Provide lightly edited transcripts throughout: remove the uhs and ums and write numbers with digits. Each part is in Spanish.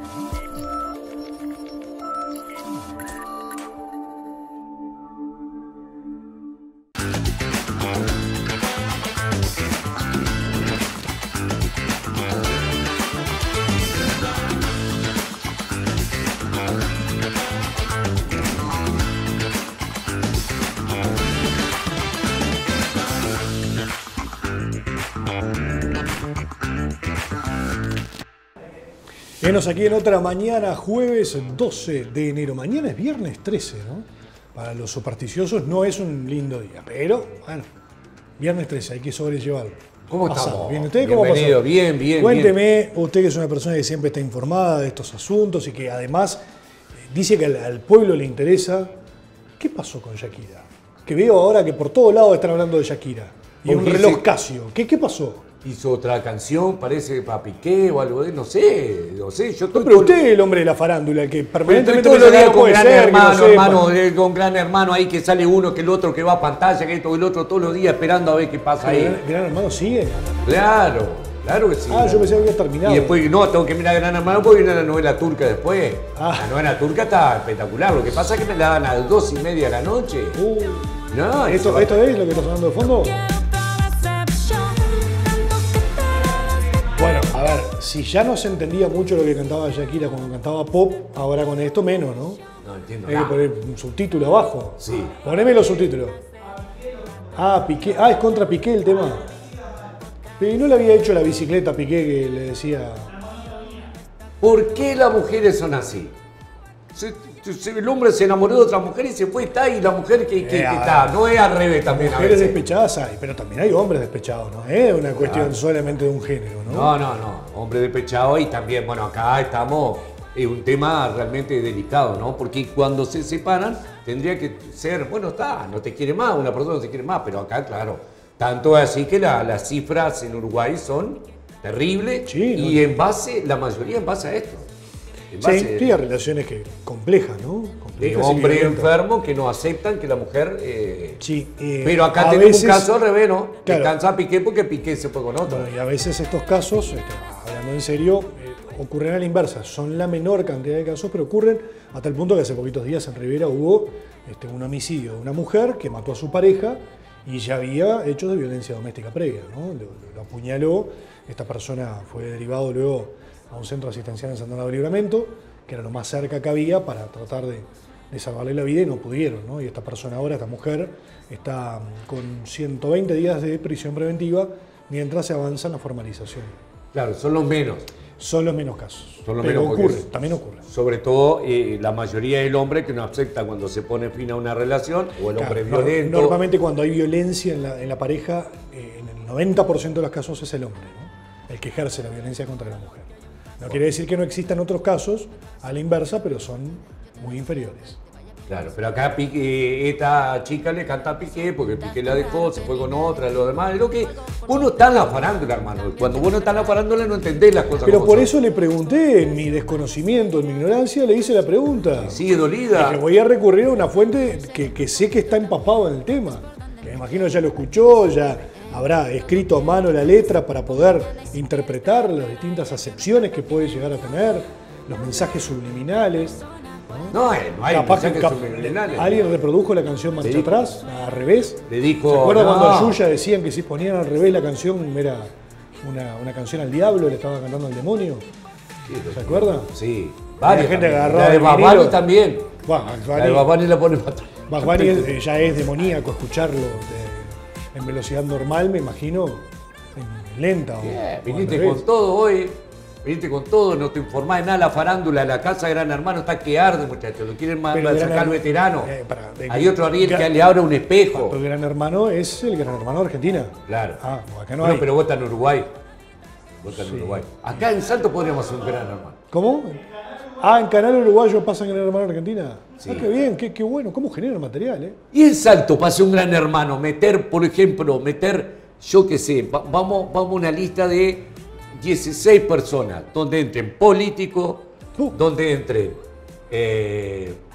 Venos aquí en otra mañana, jueves 12 de enero. Mañana es viernes 13, ¿no? Para los supersticiosos no es un lindo día, pero bueno, viernes 13, hay que sobrellevarlo. ¿Cómo estamos? ¿Bien usted? ¿Cómo pasó? Bienvenido, bien. Cuénteme, usted que es una persona que siempre está informada de estos asuntos y que además dice que al pueblo le interesa. ¿Qué pasó con Shakira? Que veo ahora que por todos lados están hablando de Shakira. Y un reloj Casio. ¿Qué pasó? Hizo otra canción, parece para Piqué o algo de, no sé. Yo estoy pero usted es el hombre de la farándula, el que permanentemente todos los días con puede Gran ser, Hermano, con Gran Hermano ahí que sale uno, que el otro, que va a pantalla, que esto, el otro, todos los días esperando a ver qué pasa ahí. ¿Gran Hermano sigue? Claro que sí. Ah, yo pensé que había terminado. Y después, no, tengo que mirar Gran Hermano porque viene la novela turca después. La novela turca está espectacular. Lo que pasa es que me la dan a las 2:30 de la noche. No, ¿Esto es lo que está sonando de fondo? Bueno, a ver, si ya no se entendía mucho lo que cantaba Shakira cuando cantaba pop, ahora con esto menos, ¿no? No entiendo Hay nada. que poner un subtítulo abajo. Sí. Poneme los subtítulos. Piqué. Es contra Piqué el tema. Pero no le había hecho la bicicleta a Piqué que le decía... ¿Por qué las mujeres son así? El hombre se enamoró de otra mujer y se fue, está ahí la mujer que está. No es al revés también. Mujeres despechadas hay, pero también hay hombres despechados, ¿no? Es una cuestión solamente de un género, ¿no? No. Hombre despechado y también, bueno, acá estamos. Es un tema realmente delicado, ¿no? Porque cuando se separan tendría que ser, bueno, no te quiere más, una persona no te quiere más, pero acá, claro. Tanto así que las cifras en Uruguay son terribles y la mayoría en base a esto. Sí, hay relaciones complejas, ¿no? De hombres enfermos que no aceptan que la mujer... pero acá a tenemos veces, un caso al revés, ¿no? Claro. Que cansa a Piqué porque Piqué se fue con otro. Bueno, y a veces estos casos, hablando en serio, ocurren a la inversa. Son la menor cantidad de casos, pero ocurren hasta el punto que hace poquitos días en Rivera hubo un homicidio de una mujer que mató a su pareja y ya había hechos de violencia doméstica previa, ¿no? Lo apuñaló, esta persona fue derivado luego a un centro asistencial en San Bernardo de Libramento, que era lo más cerca que había para tratar de salvarle la vida y no pudieron, ¿no? Y esta persona ahora, esta mujer, está con 120 días de prisión preventiva mientras se avanza en la formalización. Claro, son los menos. Son los menos casos. Son los pero menos también ocurre. Sobre todo la mayoría del hombre que no acepta cuando se pone fin a una relación o el hombre violento. Normalmente cuando hay violencia en la pareja, en el 90% de los casos es el hombre, ¿no? El que ejerce la violencia contra la mujer. No quiere decir que no existan otros casos a la inversa, pero son muy inferiores. Claro, pero acá esta chica le canta a Piqué porque Piqué la dejó, se fue con otra, lo demás. Es lo que uno está en la farándula, hermano. Cuando uno está en la farándula no entendés las cosas. Pero por eso le pregunté, en mi desconocimiento, en mi ignorancia, le hice la pregunta. Sigue dolida. Que voy a recurrir a una fuente que sé que está empapado en el tema. Que me imagino ya lo escuchó, ya habrá escrito a mano la letra para poder interpretar las distintas acepciones que puede llegar a tener, los mensajes subliminales. No hay mensajes subliminales. Alguien reprodujo la canción Marcha Atrás, al revés. Le dijo, ¿se acuerdan cuando a Yuya decían que si ponían al revés la canción era una canción al diablo, le estaba cantando al demonio? ¿Se acuerdan? Sí. Varias gente agarraba. La de Bad Bunny también. La de Bad Bunny la pone para atrás. Bad Bunny ya es demoníaco escucharlo en velocidad normal, me imagino, en lenta. Viniste con todo hoy. Viniste con todo, no te informás de nada, la farándula, la casa de Gran Hermano está que arde, muchachos, lo quieren sacar al veterano. Hay otro Ariel que le abre un espejo. Pero Gran Hermano es el Gran Hermano de Argentina. Claro. Acá no hay. Pero vos estás en Uruguay. Acá en Salto podríamos hacer un Gran Hermano. ¿Cómo? En Canal Uruguayo pasa en Gran Hermano Argentina. Sí. Qué bien, qué bueno, cómo genera material, ¿eh? Y en Salto pasa un Gran Hermano, por ejemplo, yo qué sé, vamos a una lista de 16 personas, donde entren políticos, donde entren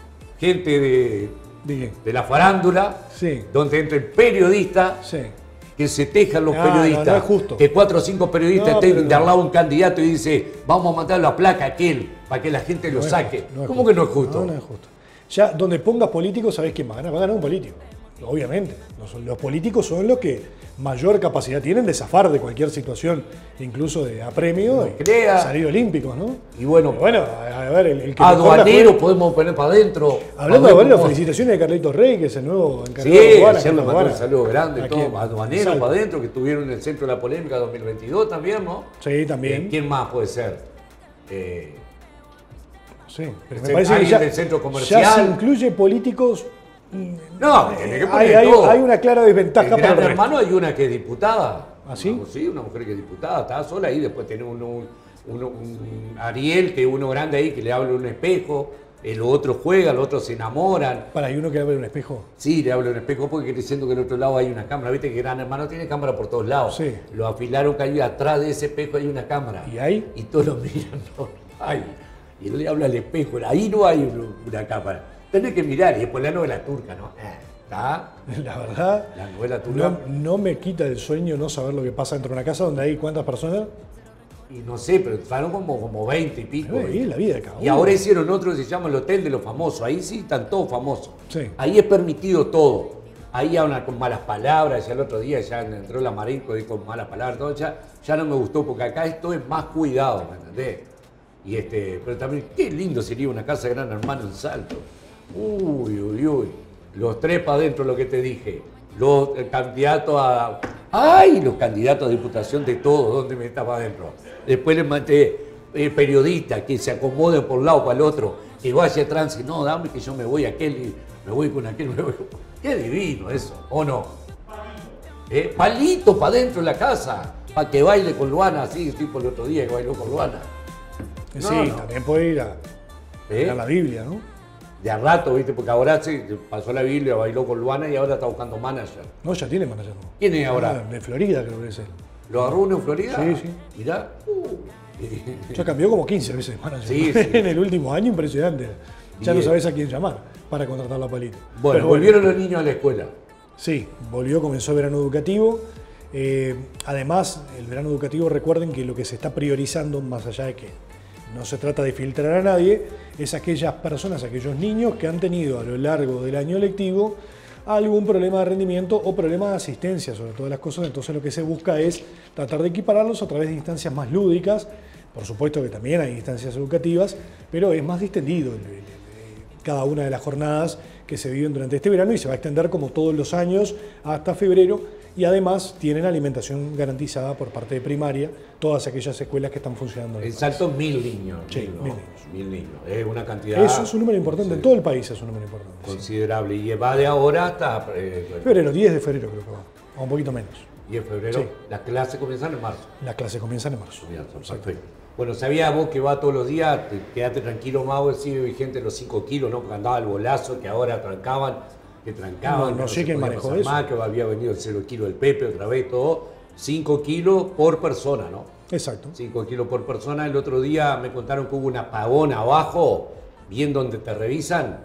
gente de la farándula, sí, donde entren periodistas, sí, que se tejan los No, periodistas. no es justo. Que 4 o 5 periodistas No, estén pero de no. al lado un candidato y dice, vamos a mandar la placa a aquel, para que la gente lo No es saque. justo, no es ¿Cómo justo. que no es justo? No, no es justo. Ya donde pongas políticos, ¿sabés quién va a ganar? Va a ganar un político. Obviamente. Los políticos son los que mayor capacidad tienen de zafar de cualquier situación, incluso de apremio, No crea. salir olímpicos, ¿no? Y bueno, Pero bueno, a ver, el que mejor la aduanero juegue- podemos poner para adentro. Hablando A de ver aduanero, cómo- felicitaciones de Carlitos Rey, que es el nuevo Sí, encargado de aduana, ayer le que mandó un aduana. saludo grande, ¿A todo, quién? aduanero Salvo. para adentro, que estuvieron en el centro de la polémica 2022 también, ¿no? Sí, también. ¿Quién más puede ser? Sí, pero Sí, me parece que alguien ya, del centro comercial. ya se incluye políticos. No, tiene que Hay, poner hay- todo. hay una clara desventaja En para Gran el resto. Hermano hay una que es diputada. ¿Ah, sí? Sí, una mujer que es diputada, estaba sola ahí, después tiene un Ariel, que es uno grande ahí, que le habla un espejo, los otros juegan, los otros se enamoran. Para, hay uno que abre un espejo. Sí, le habla un espejo porque quiere diciendo que del otro lado hay una cámara. Viste que Gran Hermano tiene cámara por todos lados. Sí. Lo afilaron que ahí atrás de ese espejo hay una cámara. ¿Y ahí? Y todos lo miran, no hay. Y él le habla al espejo, ahí no hay una cámara. Tenés que mirar, y después la novela turca, ¿no? ¿Está? La verdad, La novela turca. no me quita el sueño no saber lo que pasa dentro de una casa donde hay cuántas personas. Y no sé, pero fueron como 20 y pico. Ahí es la vida de cada uno. Y ahora hicieron otro que se llama el Hotel de los Famosos. Ahí sí están todos famosos. Sí. Ahí es permitido todo. Ahí hablan con malas palabras. Ya el otro día ya entró la Marenco y con malas palabras. Todo, ya no me gustó porque acá esto es más cuidado, ¿me entendés? Y pero también, qué lindo sería una casa de Gran Hermano en Salto. Uy, uy, uy. Los 3 para adentro, lo que te dije. Los candidatos a... ¡Ay! Los candidatos a diputación de todos, ¿dónde me estaba adentro? Después les mandé periodistas que se acomoden por un lado para el otro, que vaya atrás y no, dame que yo me voy a aquel y me voy con aquel. Qué divino eso, ¿o no? Palito para adentro de la casa, para que baile con Luana, así, tipo el otro día que bailó con Luana. Sí, No, no. también puede ir a ¿Eh? la Biblia, ¿no? De a rato, ¿viste? Porque ahora se pasó la Biblia, bailó con Luana y ahora está buscando manager. No, ya tiene manager. ¿No? ¿Quién es ahora? De Florida creo que es él. ¿Lo agarró uno en Florida? Sí, sí. Mirá. Ya cambió como 15 veces de manager. Sí, sí. En el último año, impresionante. Ya no Bien. sabes a quién llamar para contratar la palita. Bueno, Pero volvieron los niños a la escuela. Sí, volvió, comenzó el verano educativo. Además, el verano educativo, recuerden que lo que se está priorizando, más allá de que no se trata de filtrar a nadie, es aquellas personas, aquellos niños que han tenido a lo largo del año lectivo algún problema de rendimiento o problema de asistencia, sobre todas las cosas. Entonces lo que se busca es tratar de equipararlos a través de instancias más lúdicas. Por supuesto que también hay instancias educativas, pero es más distendido cada una de las jornadas que se viven durante este verano y se va a extender como todos los años hasta febrero, y además tienen alimentación garantizada por parte de primaria todas aquellas escuelas que están funcionando. En Salto 1000 niños. Sí, 1000, ¿no? 1000 1000 niños. Es una cantidad Eso es un número importante, en todo el país es un número importante. Sí. considerable. Y va de ahora hasta Febrero, 10 de febrero creo que va, o un poquito menos. 10 de febrero. Sí. Las clases comienzan en marzo. Las clases comienzan en marzo. Perfecto. Bueno, sabías vos que va todos los días, quédate tranquilo, Mau, sigue vigente los 5 kilos, ¿no? Porque andaba el bolazo, que ahora que trancaban. No sé se quién podía manejó pasar eso. más, que había venido el 0 kilo del Pepe otra vez, todo. 5 kilos por persona, ¿no? Exacto. 5 kilos por persona. El otro día me contaron que hubo un apagón abajo, bien donde te revisan,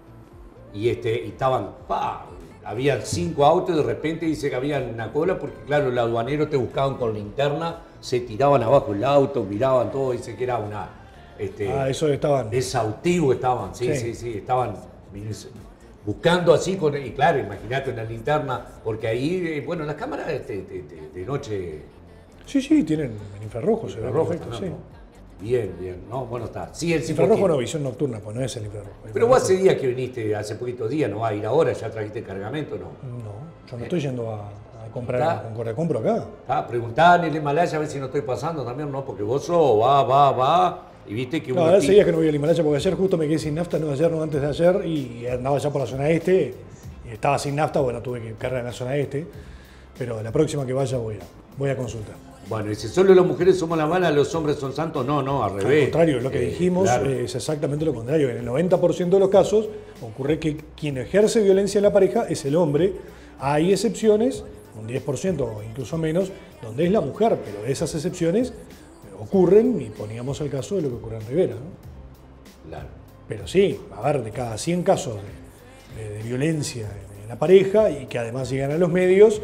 y estaban, había 5 autos y de repente dice que había una cola, porque claro, los aduaneros te buscaban con linterna, se tiraban abajo el auto, miraban todo, dice que era una... Eso estaban. Exhaustivo estaban, sí, estaban buscando así, y claro, imagínate una linterna, porque ahí, bueno, las cámaras de noche... Sí, tienen el infrarrojo, se ve infrarrojo, perfecto, ¿no? sí. Bien, no, bueno, está. Sí, el Infrarrojo no, visión nocturna, pues no es el infrarrojo. Pero vos hace días que viniste, hace poquitos días, no vas a ir ahora, ya trajiste cargamento, ¿no? No, yo no estoy yendo a comprar, compro acá. Preguntá en el Himalaya a ver si no estoy pasando también, ¿no? Porque vos va, y viste que No, uno... hace días que no voy al Himalaya porque ayer justo me quedé sin nafta, no ayer, no antes de ayer, y andaba ya por la zona este, y estaba sin nafta, bueno, tuve que cargar en la zona este, pero la próxima que vaya voy a consultar. Bueno, y si solo las mujeres somos las malas, los hombres son santos, no, al revés. Al contrario, lo que dijimos claro. es exactamente lo contrario. En el 90% de los casos ocurre que quien ejerce violencia en la pareja es el hombre. Hay excepciones, un 10% o incluso menos, donde es la mujer, pero esas excepciones ocurren, y poníamos el caso de lo que ocurre en Rivera, ¿no? Claro. Pero sí, a ver, de cada 100 casos de violencia en la pareja y que además llegan a los medios,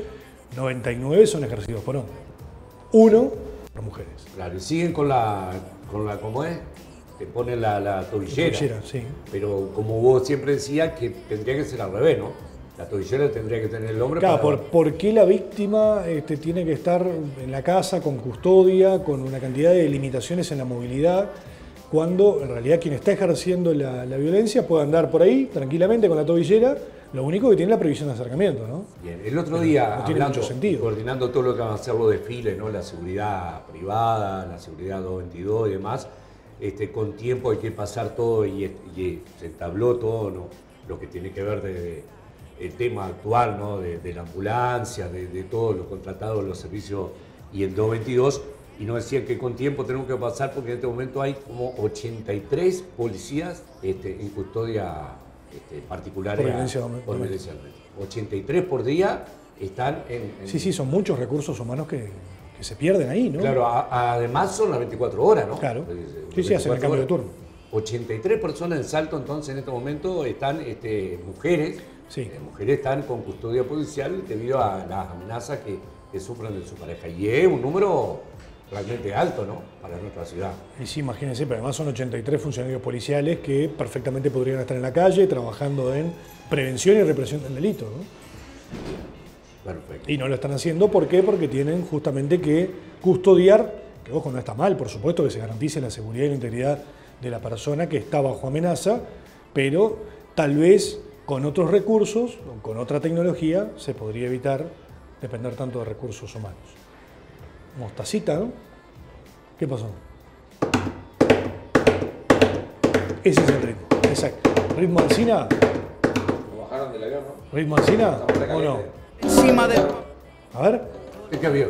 99 son ejercidos por hombres. 1 por mujeres. Claro, y siguen con la ¿cómo es? Te ponen la tobillera. Sí. Pero como vos siempre decías, que tendría que ser al revés, ¿no? La tobillera tendría que tener el hombre. Claro, ¿por qué la víctima tiene que estar en la casa con custodia, con una cantidad de limitaciones en la movilidad, cuando en realidad quien está ejerciendo la violencia puede andar por ahí tranquilamente con la tobillera? Lo único que tiene la previsión de acercamiento, ¿no? Bien, el otro día, no tiene mucho sentido. Coordinando todo lo que van a ser los desfiles, ¿no? La seguridad privada, la seguridad 222 y demás, con tiempo hay que pasar todo y se entabló todo, ¿no? Lo que tiene que ver el tema actual, ¿no? De la ambulancia, de todos los contratados, los servicios y el 222, y nos decían que con tiempo tenemos que pasar porque en este momento hay como 83 policías en custodia particular por violencia doméstica. 83 por día están en... Sí, son muchos recursos humanos que se pierden ahí, ¿no? Claro, además son las 24 horas, ¿no? Claro. Sí, hacen el cambio de turno. 83 personas en Salto, entonces, en este momento están mujeres. Sí. Mujeres están con custodia policial debido a las amenazas que sufren de su pareja. Y es un número realmente alto, ¿no? Para nuestra ciudad. Y sí, imagínense, pero además son 83 funcionarios policiales que perfectamente podrían estar en la calle trabajando en prevención y represión del delito, ¿no? Perfecto. Y no lo están haciendo, ¿por qué? Porque tienen justamente que custodiar, que ojo, no está mal, por supuesto, que se garantice la seguridad y la integridad de la persona que está bajo amenaza, pero tal vez con otros recursos, con otra tecnología, se podría evitar depender tanto de recursos humanos. Mostacita, ¿no? ¿Qué pasó? Ese es el ritmo, exacto. ¿Ritmo Alsina? Lo bajaron del avión, ¿no? ¿Ritmo Alsina o no? Encima de... A ver. ¿Qué avión?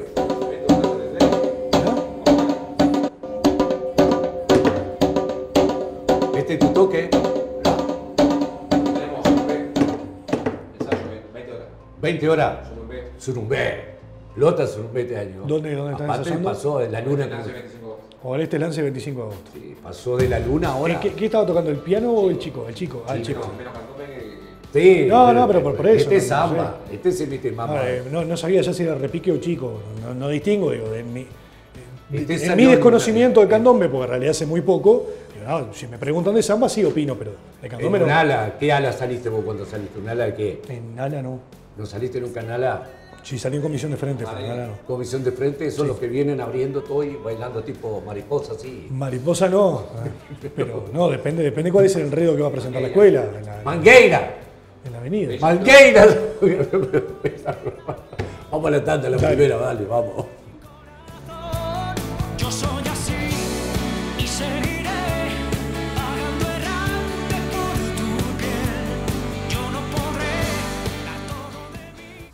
¿Este es tu toque? Tenemos ensayo 20 horas. 20 horas. Surumbé. Surumbé. Lota Surumbé este año. ¿Dónde están Aparte ensayando? pasó de la luna. Lance 25. O este lance 25 de agosto. Sí, pasó de la luna ahora. ¿Qué estaba tocando, el piano o el chico? El chico, el chico. Menos candombe que... Sí, No, pero por eso, Este es no, no samba. Este se mete mamá. No sabía ya si era repique o chico, no distingo, digo, en mi salió desconocimiento de candombe, porque en realidad hace muy poco, si me preguntan de samba sí opino, pero de candombe ¿En no. un ala? ¿Qué ala saliste vos cuando saliste? ¿Un ala de qué? En ala no. ¿No saliste nunca en ala? Sí, salí en comisión de frente, pero en ala no. Comisión de frente, son los que vienen abriendo todo y bailando tipo mariposa, así. Mariposa no, pero no, depende cuál es el enredo que va a presentar la escuela, ¡Mangueira! en la avenida. ¡Mangueira! Vamos a la tanda, la primera, dale, vamos. Yo soy así y seguiré vagando errante por tu piel. Yo no podré dar todo de mí.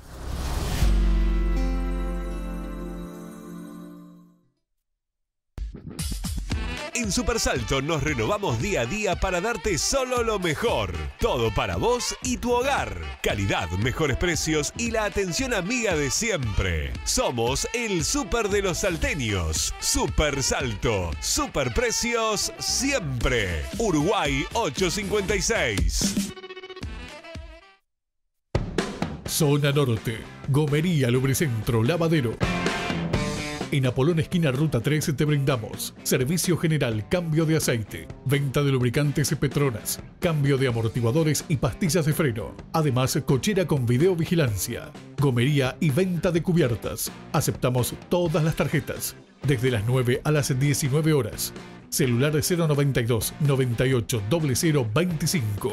En Supersalto nos renovamos día a día para darte solo lo mejor. Todo para vos y tu hogar. Calidad, mejores precios y la atención amiga de siempre. Somos el Super de los salteños. Supersalto. Super precios siempre. Uruguay 856. Zona Norte. Gomería, Lubricentro, Lavadero. En Apolón esquina Ruta 3 te brindamos servicio general, cambio de aceite, venta de lubricantes Petronas, cambio de amortiguadores y pastillas de freno. Además, cochera con videovigilancia, gomería y venta de cubiertas. Aceptamos todas las tarjetas, desde las 9 a las 19 horas. Celular 092 98 0025.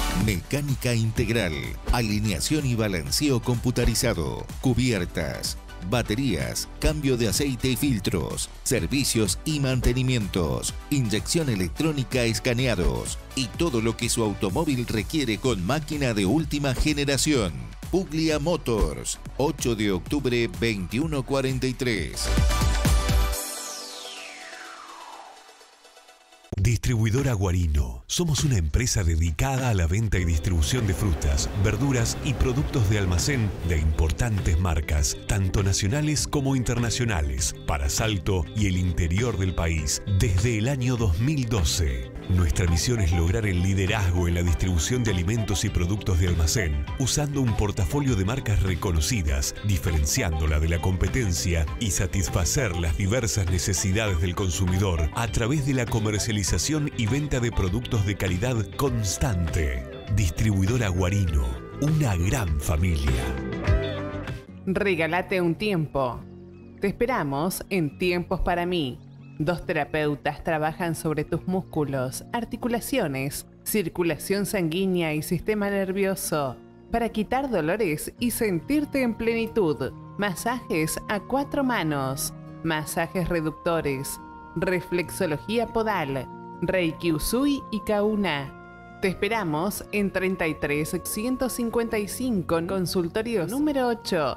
Mecánica integral, alineación y balanceo computarizado, cubiertas, baterías, cambio de aceite y filtros, servicios y mantenimientos, inyección electrónica, escaneados y todo lo que su automóvil requiere con máquina de última generación. Puglia Motors, 8 de octubre 2143. Distribuidora Guarino. Somos una empresa dedicada a la venta y distribución de frutas, verduras y productos de almacén de importantes marcas, tanto nacionales como internacionales, para Salto y el interior del país, desde el año 2012. Nuestra misión es lograr el liderazgo en la distribución de alimentos y productos de almacén, usando un portafolio de marcas reconocidas, diferenciándola de la competencia y satisfacer las diversas necesidades del consumidor a través de la comercialización y venta de productos de calidad constante. Distribuidora Guarino, una gran familia. Regálate un tiempo. Te esperamos en Tiempos para mí. 2 terapeutas trabajan sobre tus músculos, articulaciones, circulación sanguínea y sistema nervioso para quitar dolores y sentirte en plenitud. Masajes a 4 manos, masajes reductores, reflexología podal, Reiki Usui y Kauna. Te esperamos en 33 155 consultorio número 8.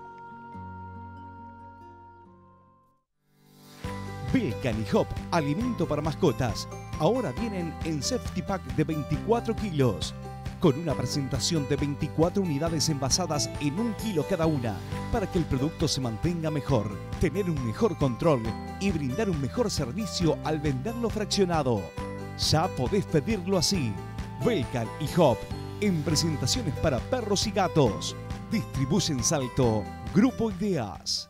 Belcan y Hop, alimento para mascotas, ahora vienen en Safety Pack de 24 kilos, con una presentación de 24 unidades envasadas en 1 kilo cada una, para que el producto se mantenga mejor, tener un mejor control y brindar un mejor servicio al venderlo fraccionado. Ya podés pedirlo así. Belcan y Hop, en presentaciones para perros y gatos. Distribuyen Salto, Grupo Ideas.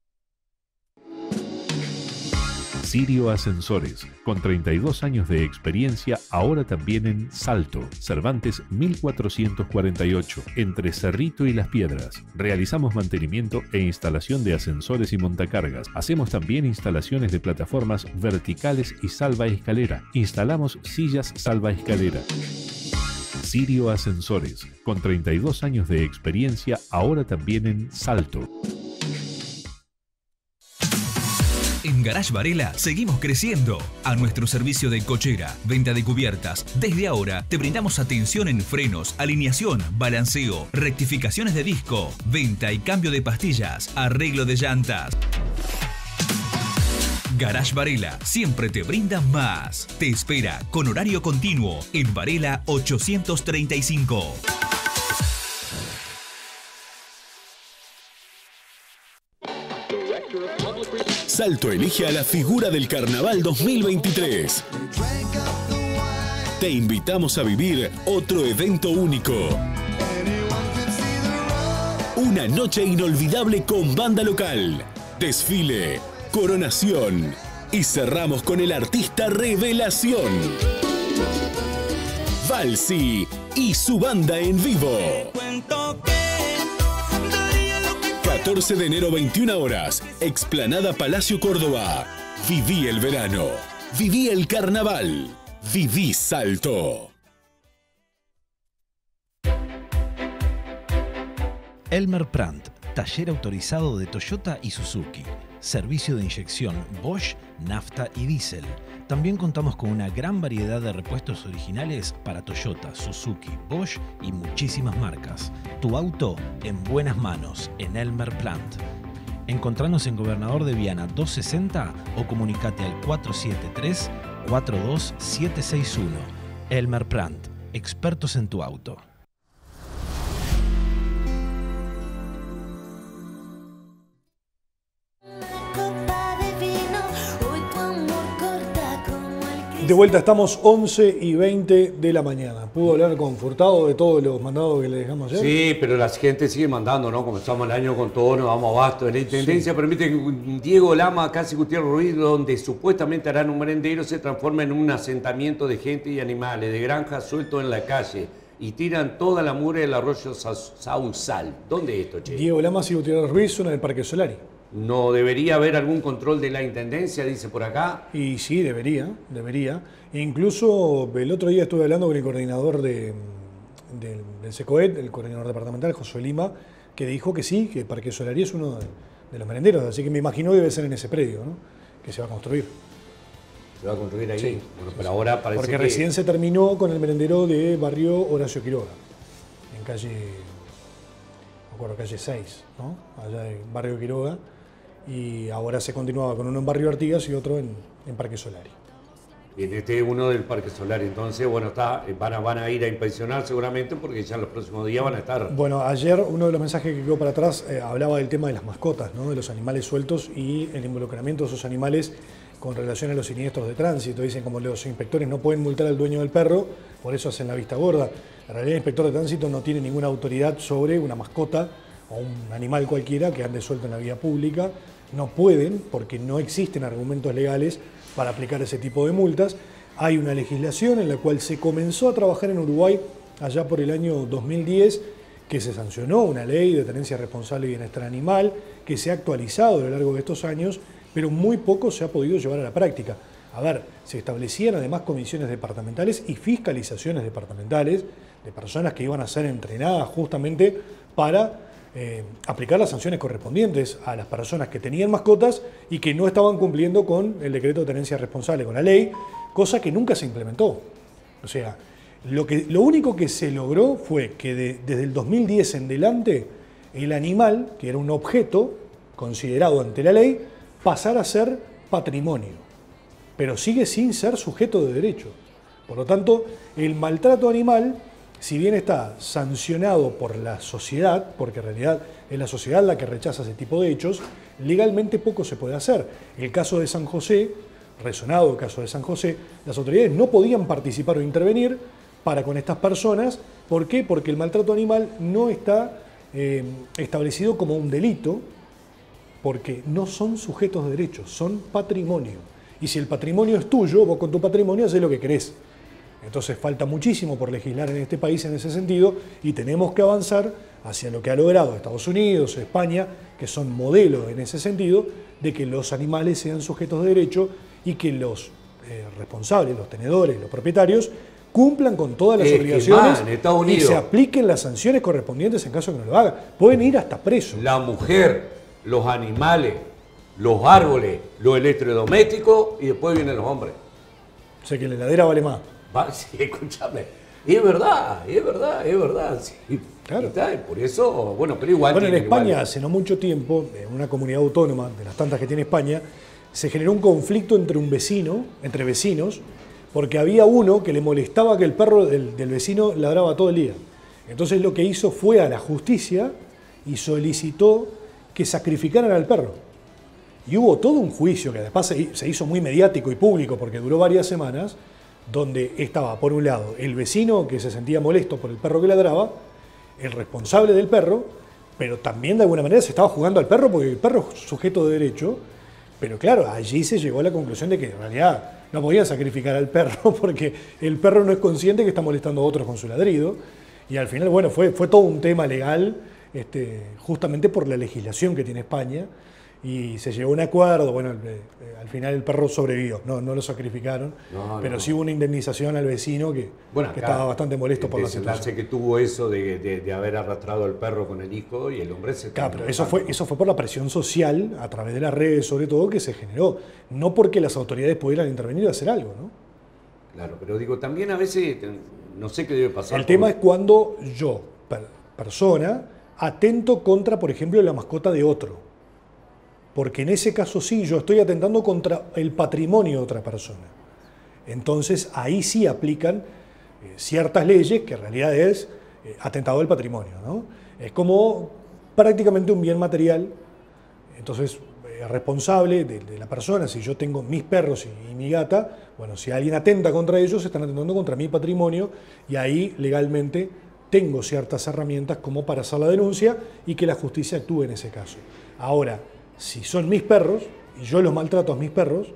Sirio Ascensores, con 32 años de experiencia, ahora también en Salto, Cervantes 1448, entre Cerrito y Las Piedras. Realizamos mantenimiento e instalación de ascensores y montacargas. Hacemos también instalaciones de plataformas verticales y salvaescalera. Instalamos sillas salvaescalera. Sirio Ascensores, con 32 años de experiencia, ahora también en Salto. En Garage Varela seguimos creciendo. A nuestro servicio de cochera, venta de cubiertas, desde ahora te brindamos atención en frenos, alineación, balanceo, rectificaciones de disco, venta y cambio de pastillas, arreglo de llantas. Garage Varela siempre te brinda más. Te espera con horario continuo en Varela 835. Salto elige a la figura del Carnaval 2023. Te invitamos a vivir otro evento único. Una noche inolvidable con banda local, desfile, coronación y cerramos con el artista Revelación. Valsi y su banda en vivo. 14 de enero, 21 horas, Explanada Palacio Córdoba. Viví el verano, viví el carnaval, viví Salto. Elmer Plant, taller autorizado de Toyota y Suzuki. Servicio de inyección Bosch, nafta y diésel. También contamos con una gran variedad de repuestos originales para Toyota, Suzuki, Bosch y muchísimas marcas. Tu auto en buenas manos en Elmer Plant. Encontranos en Gobernador de Viana 260 o comunicate al 473-42761. Elmer Plant, expertos en tu auto. De vuelta estamos 11:20 de la mañana. ¿Pudo hablar con Furtado de todos los mandados que le dejamos ayer? Sí, pero la gente sigue mandando, ¿no? Comenzamos el año con todo, nos vamos abasto. La Intendencia permite que Diego Lama, casi Gutiérrez Ruiz, donde supuestamente harán un merendero, se transforma en un asentamiento de gente y animales, de granjas sueltos en la calle. Y tiran toda la mugre del arroyo Sausal. ¿Dónde es esto, che? Diego Lamas y Gutiérrez Ruiz son en el Parque Solari. ¿No debería haber algún control de la Intendencia, dice por acá? Y sí, debería. E incluso el otro día estuve hablando con el coordinador del SECOED, el coordinador departamental, José Lima, que dijo que sí, que Parque Solari es uno de los merenderos, así que me imagino que debe ser en ese predio, ¿no? Que se va a construir. ¿Se va a construir ahí? Sí. Bueno, pero ahora parece Porque que... recién se terminó con el merendero de barrio Horacio Quiroga, en calle, me acuerdo, calle 6, ¿no? Allá en barrio Quiroga, y ahora se continuaba con uno en barrio Artigas y otro en Parque Solari. Bien, este es uno del Parque Solar, entonces, bueno, van a ir a inspeccionar seguramente porque ya en los próximos días van a estar... Bueno, ayer uno de los mensajes que quedó para atrás hablaba del tema de las mascotas, ¿no? De los animales sueltos y el involucramiento de esos animales con relación a los siniestros de tránsito. Dicen como los inspectores no pueden multar al dueño del perro, por eso hacen la vista gorda. En realidad el inspector de tránsito no tiene ninguna autoridad sobre una mascota o un animal cualquiera que ande suelto en la vía pública. No pueden porque no existen argumentos legales para aplicar ese tipo de multas. Hay una legislación en la cual se comenzó a trabajar en Uruguay allá por el año 2010, que se sancionó una ley de tenencia responsable y bienestar animal, que se ha actualizado a lo largo de estos años, pero muy poco se ha podido llevar a la práctica. A ver, se establecían además comisiones departamentales y fiscalizaciones departamentales de personas que iban a ser entrenadas justamente para aplicar las sanciones correspondientes a las personas que tenían mascotas y que no estaban cumpliendo con el decreto de tenencia responsable, con la ley, cosa que nunca se implementó. O sea, lo único que se logró fue que desde el 2010 en delante el animal, que era un objeto considerado ante la ley, pasara a ser patrimonio, pero sigue sin ser sujeto de derecho. Por lo tanto, el maltrato animal, si bien está sancionado por la sociedad, porque en realidad es la sociedad la que rechaza ese tipo de hechos, legalmente poco se puede hacer. El caso de San José, resonado el caso de San José, las autoridades no podían participar o intervenir para con estas personas. ¿Por qué? Porque el maltrato animal no está establecido como un delito, porque no son sujetos de derechos, son patrimonio. Y si el patrimonio es tuyo, vos con tu patrimonio haces lo que querés. Entonces falta muchísimo por legislar en este país en ese sentido y tenemos que avanzar hacia lo que ha logrado Estados Unidos, España, que son modelos en ese sentido, de que los animales sean sujetos de derecho y que los responsables, los tenedores, los propietarios, cumplan con todas las obligaciones en Estados y Unidos se apliquen las sanciones correspondientes en caso de que no lo hagan. Pueden ir hasta presos. La mujer, los animales, los árboles, los electrodomésticos y después vienen los hombres. O sea que la heladera vale más. Sí, escúchame. Es verdad, es verdad, es verdad. Sí. Claro. Está, por eso, bueno, pero igual. Bueno, en España, igual. hace no mucho tiempo, en una comunidad autónoma, de las tantas que tiene España, se generó un conflicto entre vecinos, porque había uno que le molestaba que el perro del vecino ladraba todo el día. Entonces lo que hizo fue a la justicia y solicitó que sacrificaran al perro. Y hubo todo un juicio que además se hizo muy mediático y público porque duró varias semanas, donde estaba, por un lado, el vecino que se sentía molesto por el perro que ladraba, el responsable del perro, pero también de alguna manera se estaba jugando al perro porque el perro es sujeto de derecho, pero claro, allí se llegó a la conclusión de que en realidad no podían sacrificar al perro porque el perro no es consciente que está molestando a otros con su ladrido, y al final, bueno, fue todo un tema legal, justamente por la legislación que tiene España, y se llegó a un acuerdo. Bueno, al final el perro sobrevivió, no lo sacrificaron, pero sí hubo una indemnización al vecino que estaba bastante molesto por la situación. Que tuvo eso de haber arrastrado al perro con el hijo y el hombre se... Claro, pero eso fue por la presión social, a través de las redes sobre todo, que se generó, no porque las autoridades pudieran intervenir y hacer algo, ¿no? Claro, pero digo, también a veces, no sé qué debe pasar. El tema es cuando yo, persona, atento contra, por ejemplo, la mascota de otro. Porque en ese caso sí, yo estoy atentando contra el patrimonio de otra persona. Entonces ahí sí aplican ciertas leyes que en realidad es atentado al patrimonio, ¿no? Es como prácticamente un bien material. Entonces es responsable de la persona. Si yo tengo mis perros y mi gata, bueno, si alguien atenta contra ellos, están atentando contra mi patrimonio y ahí legalmente tengo ciertas herramientas como para hacer la denuncia y que la justicia actúe en ese caso. Ahora, si son mis perros y yo los maltrato a mis perros,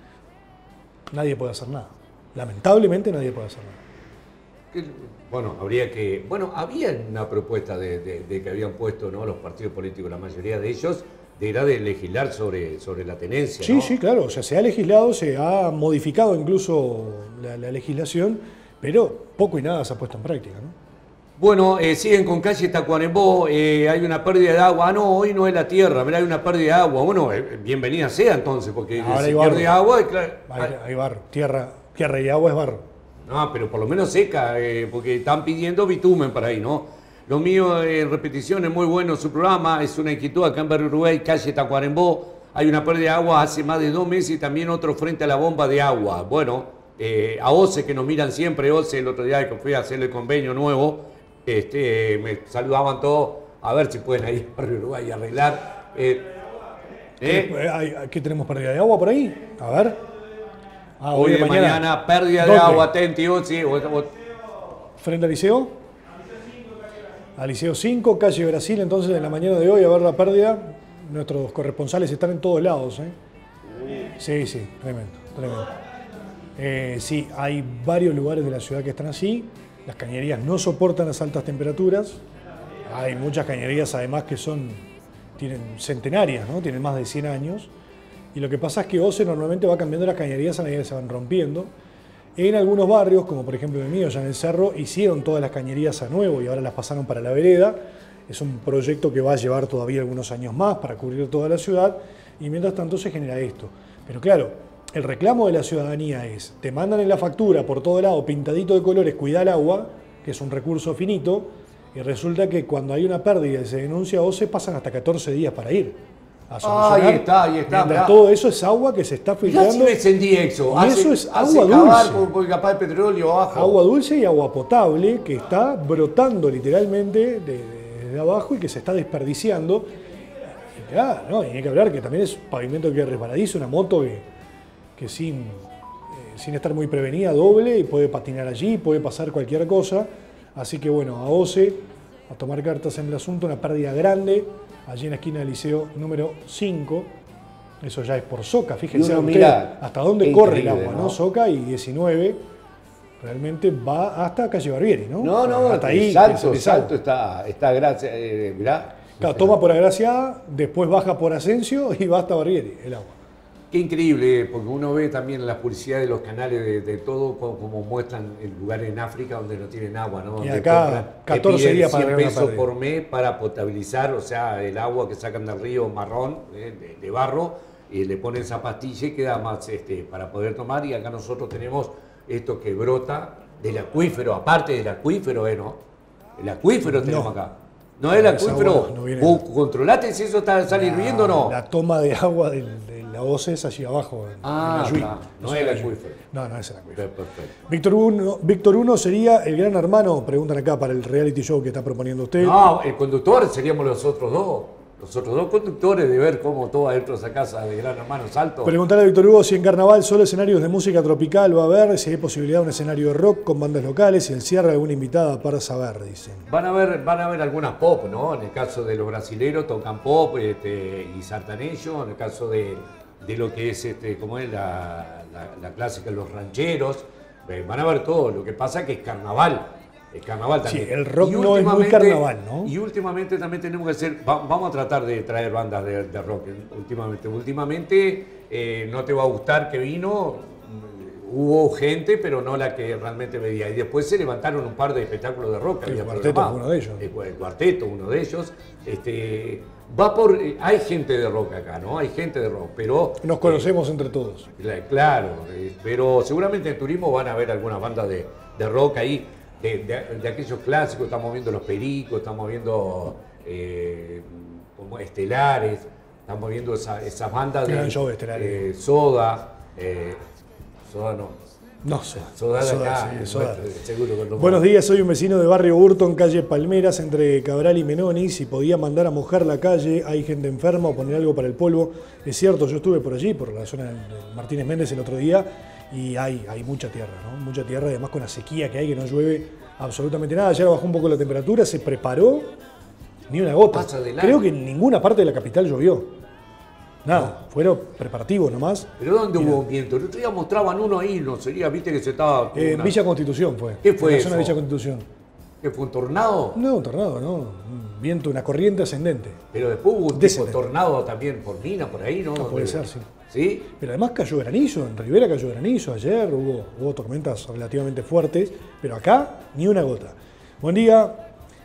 nadie puede hacer nada. Lamentablemente nadie puede hacer nada. Bueno, había una propuesta de que habían puesto, ¿no?, los partidos políticos, la mayoría de ellos, era de legislar sobre la tenencia. Sí, ¿no? sí, claro. O sea, se ha legislado, se ha modificado incluso la legislación, pero poco y nada se ha puesto en práctica, ¿no? Bueno, siguen con calle Tacuarembó, hay una pérdida de agua. Ah, no, hoy no es la tierra, pero hay una pérdida de agua. Bueno, bienvenida sea entonces, porque Ahora si hay barro. pierde agua, claro. Hay barro, tierra y agua es barro. No, pero por lo menos seca, porque están pidiendo bitumen para ahí, ¿no? Lo mío, en repetición, es muy bueno su programa, es una inquietud acá en Barrio Uruguay, calle Tacuarembó. Hay una pérdida de agua hace más de 2 meses y también otro frente a la bomba de agua. Bueno, a OCE, que nos miran siempre, OCE, el otro día que fui a hacerle el convenio nuevo, me saludaban todos, a ver si pueden ir a Barrio Uruguay y arreglar. ¿Qué tenemos pérdida de agua por ahí? A ver. Hoy de mañana pérdida de agua, atenti, OCE. ¿Frente al Liceo? Al Liceo 5, calle Brasil, entonces en la mañana de hoy a ver la pérdida. Nuestros corresponsales están en todos lados. Sí, tremendo. Sí, hay varios lugares de la ciudad que están así. Las cañerías no soportan las altas temperaturas. Hay muchas cañerías además que tienen centenarias, ¿no? Tienen más de 100 años. Y lo que pasa es que OCE normalmente va cambiando las cañerías a medida que se van rompiendo. En algunos barrios, como por ejemplo el mío, ya en el Cerro, hicieron todas las cañerías a nuevo y ahora las pasaron para la vereda. Es un proyecto que va a llevar todavía algunos años más para cubrir toda la ciudad y mientras tanto se genera esto. Pero claro, el reclamo de la ciudadanía es, te mandan en la factura por todo lado pintadito de colores, cuida el agua, que es un recurso finito, y resulta que cuando hay una pérdida y se denuncia a OCE pasan hasta 14 días para ir a solucionar. Ahí está. Mientras todo eso es agua que se está filtrando. Ya si me encendí eso. Y eso es agua dulce. Porque capaz de petróleo abajo. Agua dulce y agua potable que está brotando literalmente de abajo y que se está desperdiciando. Y claro, ¿no? Y hay que hablar que también es pavimento que es resbaladizo, una moto que sin estar muy prevenida doble y puede patinar allí, puede pasar cualquier cosa. Así que bueno, a OCE, a tomar cartas en el asunto, una pérdida grande, allí en la esquina del Liceo número 5. Eso ya es por Soca, fíjense hasta dónde corre el agua, ¿no? Soca y 19. Realmente va hasta calle Barbieri, ¿no? No, hasta ahí. Salto está gracia, mirá. Claro, toma por Agraciada, después baja por Asensio y va hasta Barbieri, el agua. Qué increíble, porque uno ve también la publicidad de los canales de todo, como muestran el lugar en África donde no tienen agua, ¿no? Donde y acá 14 días para 100 pesos por mes para potabilizar, o sea, el agua que sacan del río marrón, de barro, y le ponen esa pastilla y queda más para poder tomar. Y acá nosotros tenemos esto que brota del acuífero, aparte del acuífero, ¿no? El acuífero tenemos acá. No es el acuífero. Controlate si eso sale hirviendo o no. La toma de agua de la OCE es allí abajo. No es el acuífero. No es el acuífero. Perfecto. Víctor 1 sería el gran hermano, preguntan acá para el reality show que está proponiendo usted. No, el conductor seríamos los otros dos. Los otros dos conductores de ver cómo todo adentro de esa casa de Gran Hermano Salto. Preguntarle a Víctor Hugo si en Carnaval solo escenarios de música tropical va a haber, si hay posibilidad de un escenario de rock con bandas locales y el cierre alguna invitada para saber, dicen. Van a haber algunas pop, ¿no? En el caso de los brasileros tocan pop y sartanejo, en el caso de lo que es como es la clásica, los rancheros, van a ver todo. Lo que pasa es que es carnaval. El carnaval también. Sí, el rock no es muy carnaval, ¿no? Y últimamente también tenemos que hacer, vamos a tratar de traer bandas de rock últimamente. No te va a gustar que vino, hubo gente, pero no la que realmente veía. Y después se levantaron un par de espectáculos de rock. El Cuarteto es uno de ellos. El Cuarteto, uno de ellos. Hay gente de rock acá, ¿no? Hay gente de rock, pero... Nos conocemos entre todos. Claro, pero seguramente en turismo van a haber algunas bandas de rock ahí. De aquellos clásicos, estamos viendo Los Pericos, estamos viendo como Estelares, estamos viendo esas bandas de Soda, Soda no. Soda de acá, sí, Soda. Seguro que no. Buenos días, soy un vecino de Barrio Burton, calle Palmeras, entre Cabral y Menoni. Si podía mandar a mojar la calle, hay gente enferma o poner algo para el polvo. Es cierto, yo estuve por allí, por la zona de Martínez Méndez el otro día, y hay mucha tierra, ¿no? Mucha tierra, además con la sequía que hay, que no llueve absolutamente nada. Ayer bajó un poco la temperatura, se preparó, ni una gota. Creo que en ninguna parte de la capital llovió. Nada, fueron preparativos nomás. ¿Pero dónde hubo viento? El otro día mostraban uno ahí, no sería, viste que se estaba... En Villa Constitución fue. ¿Qué fue en la eso? zona de Villa Constitución. ¿Qué fue, un tornado? No, un tornado, no. Un viento, una corriente ascendente. Pero después hubo un tipo de tornado también por Mina, por ahí, ¿no? Puede ser, sí. ¿Sí? Pero además cayó granizo, en Rivera cayó granizo ayer, hubo tormentas relativamente fuertes, pero acá ni una gota. Buen día.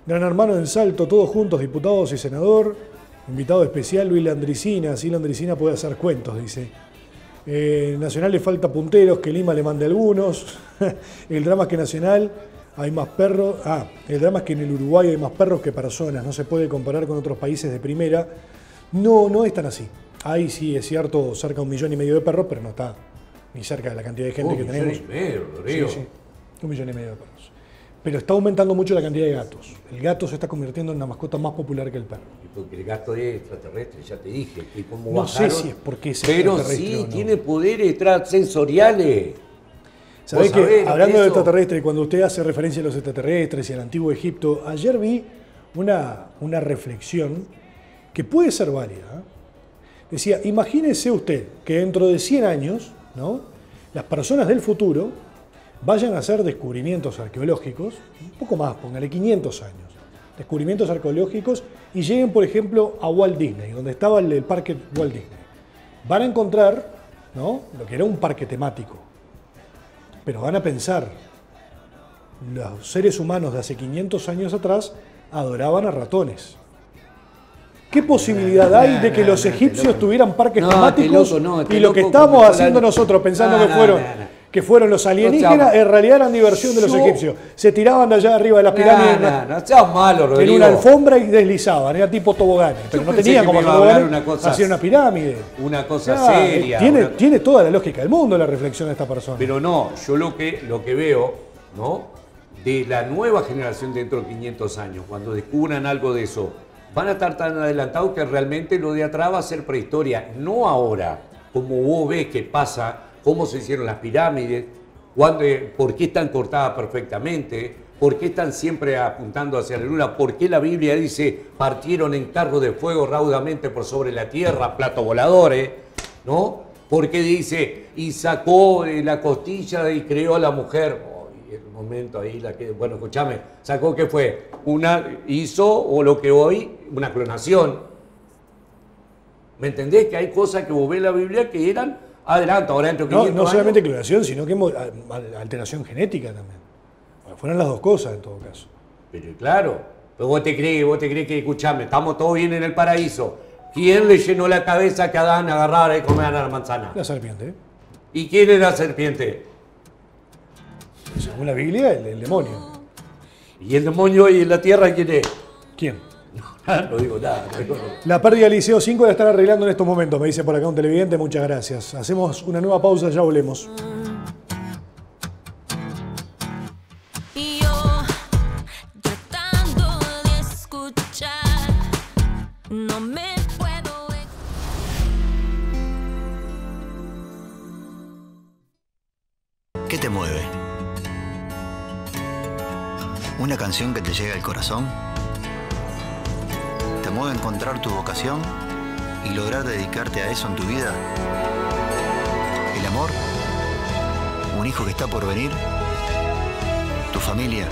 Gran Hermano en Salto, todos juntos, diputados y senador. Invitado especial Luis Landricina, así Landricina puede hacer cuentos, dice. Nacional le falta punteros, que Lima le mande algunos. El drama es que Nacional hay más perros. El drama es que en el Uruguay hay más perros que personas, no se puede comparar con otros países de primera. No es tan así. Ahí sí es cierto, cerca de 1,5 millones de perros, pero no está ni cerca de la cantidad de gente que tenemos. 1,5 millones, Sí, 1,5 millones de perros. Pero está aumentando mucho la cantidad de gatos. El gato se está convirtiendo en una mascota más popular que el perro. Y porque el gato es extraterrestre, ya te dije. Y cómo No bajaron, sé si es porque es pero extraterrestre sí, o no. tiene poderes extrasensoriales. ¿Sabés ¿Vos que sabés hablando de eso? extraterrestres, cuando usted hace referencia a los extraterrestres y al antiguo Egipto, ayer vi una reflexión que puede ser válida, ¿eh? Decía, imagínese usted que dentro de 100 años, ¿no?, las personas del futuro vayan a hacer descubrimientos arqueológicos, un poco más, póngale 500 años, descubrimientos arqueológicos, y lleguen, por ejemplo, a Walt Disney, donde estaba el parque Walt Disney. Van a encontrar, ¿no?, lo que era un parque temático. Pero van a pensar, los seres humanos de hace 500 años atrás adoraban a ratones. ¿Qué posibilidad hay de que los egipcios tuvieran parques temáticos y lo que estamos haciendo nosotros pensando que fueron los alienígenas, en realidad eran diversión de los egipcios? Se tiraban de allá arriba de las pirámides No seas malo, Rodrigo. en una alfombra y deslizaban, era tipo toboganes, pero no tenían como toboganes, hacían una pirámide. Una cosa seria. Tiene toda la lógica del mundo la reflexión de esta persona. Pero no, yo lo que veo, ¿no?, de la nueva generación dentro de 500 años, cuando descubran algo de eso, van a estar tan adelantados que realmente lo de atrás va a ser prehistoria. No ahora, como vos ves que pasa, cómo se hicieron las pirámides, por qué están cortadas perfectamente, por qué están siempre apuntando hacia la luna, por qué la Biblia dice partieron en carro de fuego raudamente por sobre la tierra, platos voladores, ¿no? ¿Por qué dice y sacó de la costilla y creó a la mujer? El momento ahí, bueno, escúchame, sacó que fue hizo o lo que hoy, una clonación. ¿Me entendés? Que hay cosas que vos ves en la Biblia que eran adelanto, ahora dentro de 500 no solamente años. clonación, sino que alteración genética también. Bueno, fueron las dos cosas en todo caso. Pero claro, pero vos te crees que, escuchame, estamos todos bien en el paraíso. ¿Quién le llenó la cabeza que Adán agarrara y comiera la manzana? La serpiente. ¿Y quién era la serpiente? Según la Biblia, el demonio. ¿Y el demonio y en la tierra quién es? ¿Quién? No digo nada. La pérdida del Liceo 5 la están arreglando en estos momentos, me dice por acá un televidente, muchas gracias. Hacemos una nueva pausa, ya volvemos. Y yo, tratando de escuchar, no me puedo... ¿Qué te mueve? ¿Una canción que te llega al corazón? ¿Te mueve encontrar tu vocación y lograr dedicarte a eso en tu vida? ¿El amor? ¿Un hijo que está por venir? ¿Tu familia?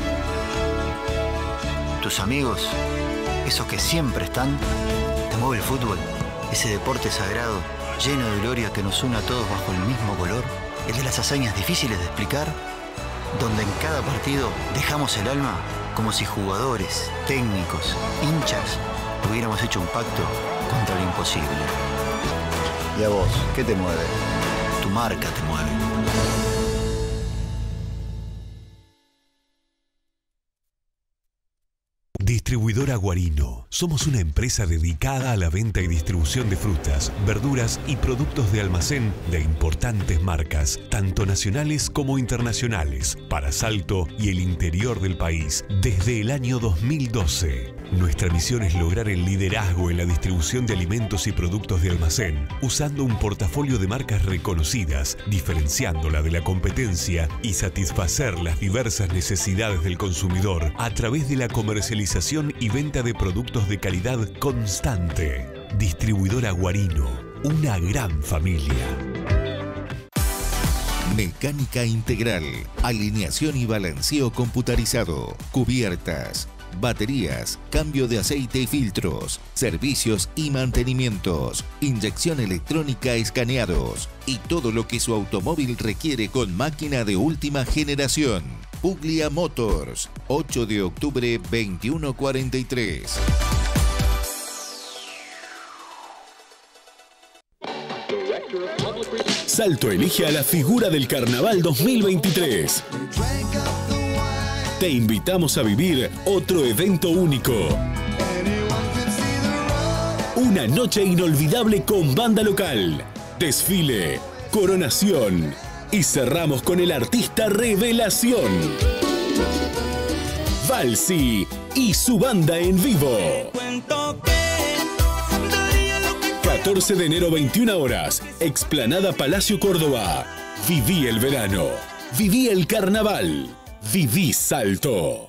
¿Tus amigos? ¿Esos que siempre están? ¿Te mueve el fútbol? Ese deporte sagrado, lleno de gloria que nos une a todos bajo el mismo color. ¿El de las hazañas difíciles de explicar? Donde en cada partido dejamos el alma como si jugadores, técnicos, hinchas hubiéramos hecho un pacto contra lo imposible. ¿Y a vos? ¿Qué te mueve? Tu marca te mueve. Distribuidora Guarino. Somos una empresa dedicada a la venta y distribución de frutas, verduras y productos de almacén de importantes marcas, tanto nacionales como internacionales, para Salto y el interior del país, desde el año 2012. Nuestra misión es lograr el liderazgo en la distribución de alimentos y productos de almacén, usando un portafolio de marcas reconocidas, diferenciándola de la competencia y satisfacer las diversas necesidades del consumidor a través de la comercialización y venta de productos de calidad constante. Distribuidora Guarino, una gran familia. Mecánica integral, alineación y balanceo computarizado, cubiertas, baterías, cambio de aceite y filtros, servicios y mantenimientos, inyección electrónica, escaneados y todo lo que su automóvil requiere con máquina de última generación. Puglia Motors, 8 de octubre 2143. Salto elige a la figura del Carnaval 2023. Te invitamos a vivir otro evento único. Una noche inolvidable con banda local, desfile, coronación y cerramos con el artista revelación. Valsi y su banda en vivo. 14 de enero, 21 horas, Explanada Palacio Córdoba. Viví el verano, viví el carnaval, viví Salto.